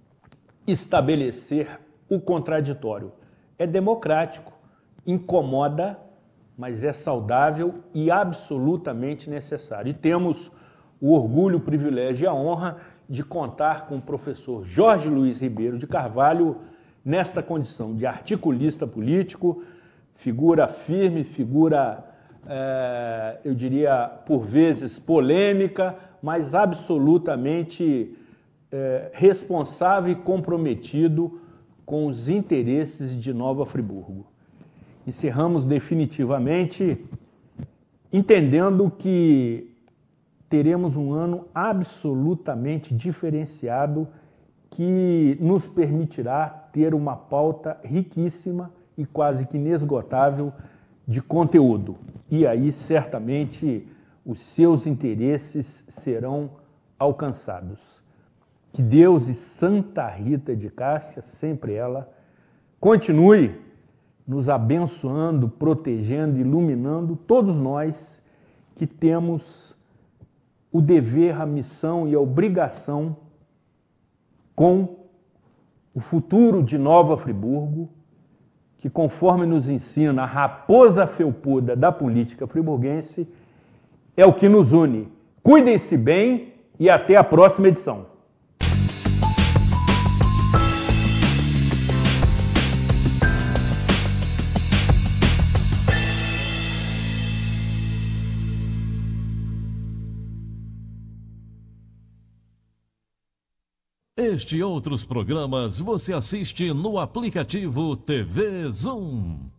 [SPEAKER 1] estabelecer o contraditório. É democrático, incomoda, mas é saudável e absolutamente necessário. E temos o orgulho, o privilégio e a honra de contar com o professor Jorge Luiz Ribeiro de Carvalho nesta condição de articulista político, figura firme, figura, eu diria, por vezes polêmica, mas absolutamente responsável e comprometido com os interesses de Nova Friburgo. Encerramos definitivamente entendendo que teremos um ano absolutamente diferenciado que nos permitirá ter uma pauta riquíssima e quase que inesgotável de conteúdo. E aí, certamente, os seus interesses serão alcançados. Que Deus e Santa Rita de Cássia, sempre ela, continue nos abençoando, protegendo, iluminando todos nós que temos o dever, a missão e a obrigação com o futuro de Nova Friburgo, que, conforme nos ensina a raposa felpuda da política friburguense, é o que nos une. Cuidem-se bem e até a próxima edição.
[SPEAKER 3] Este e outros programas você assiste no aplicativo TV Zoom.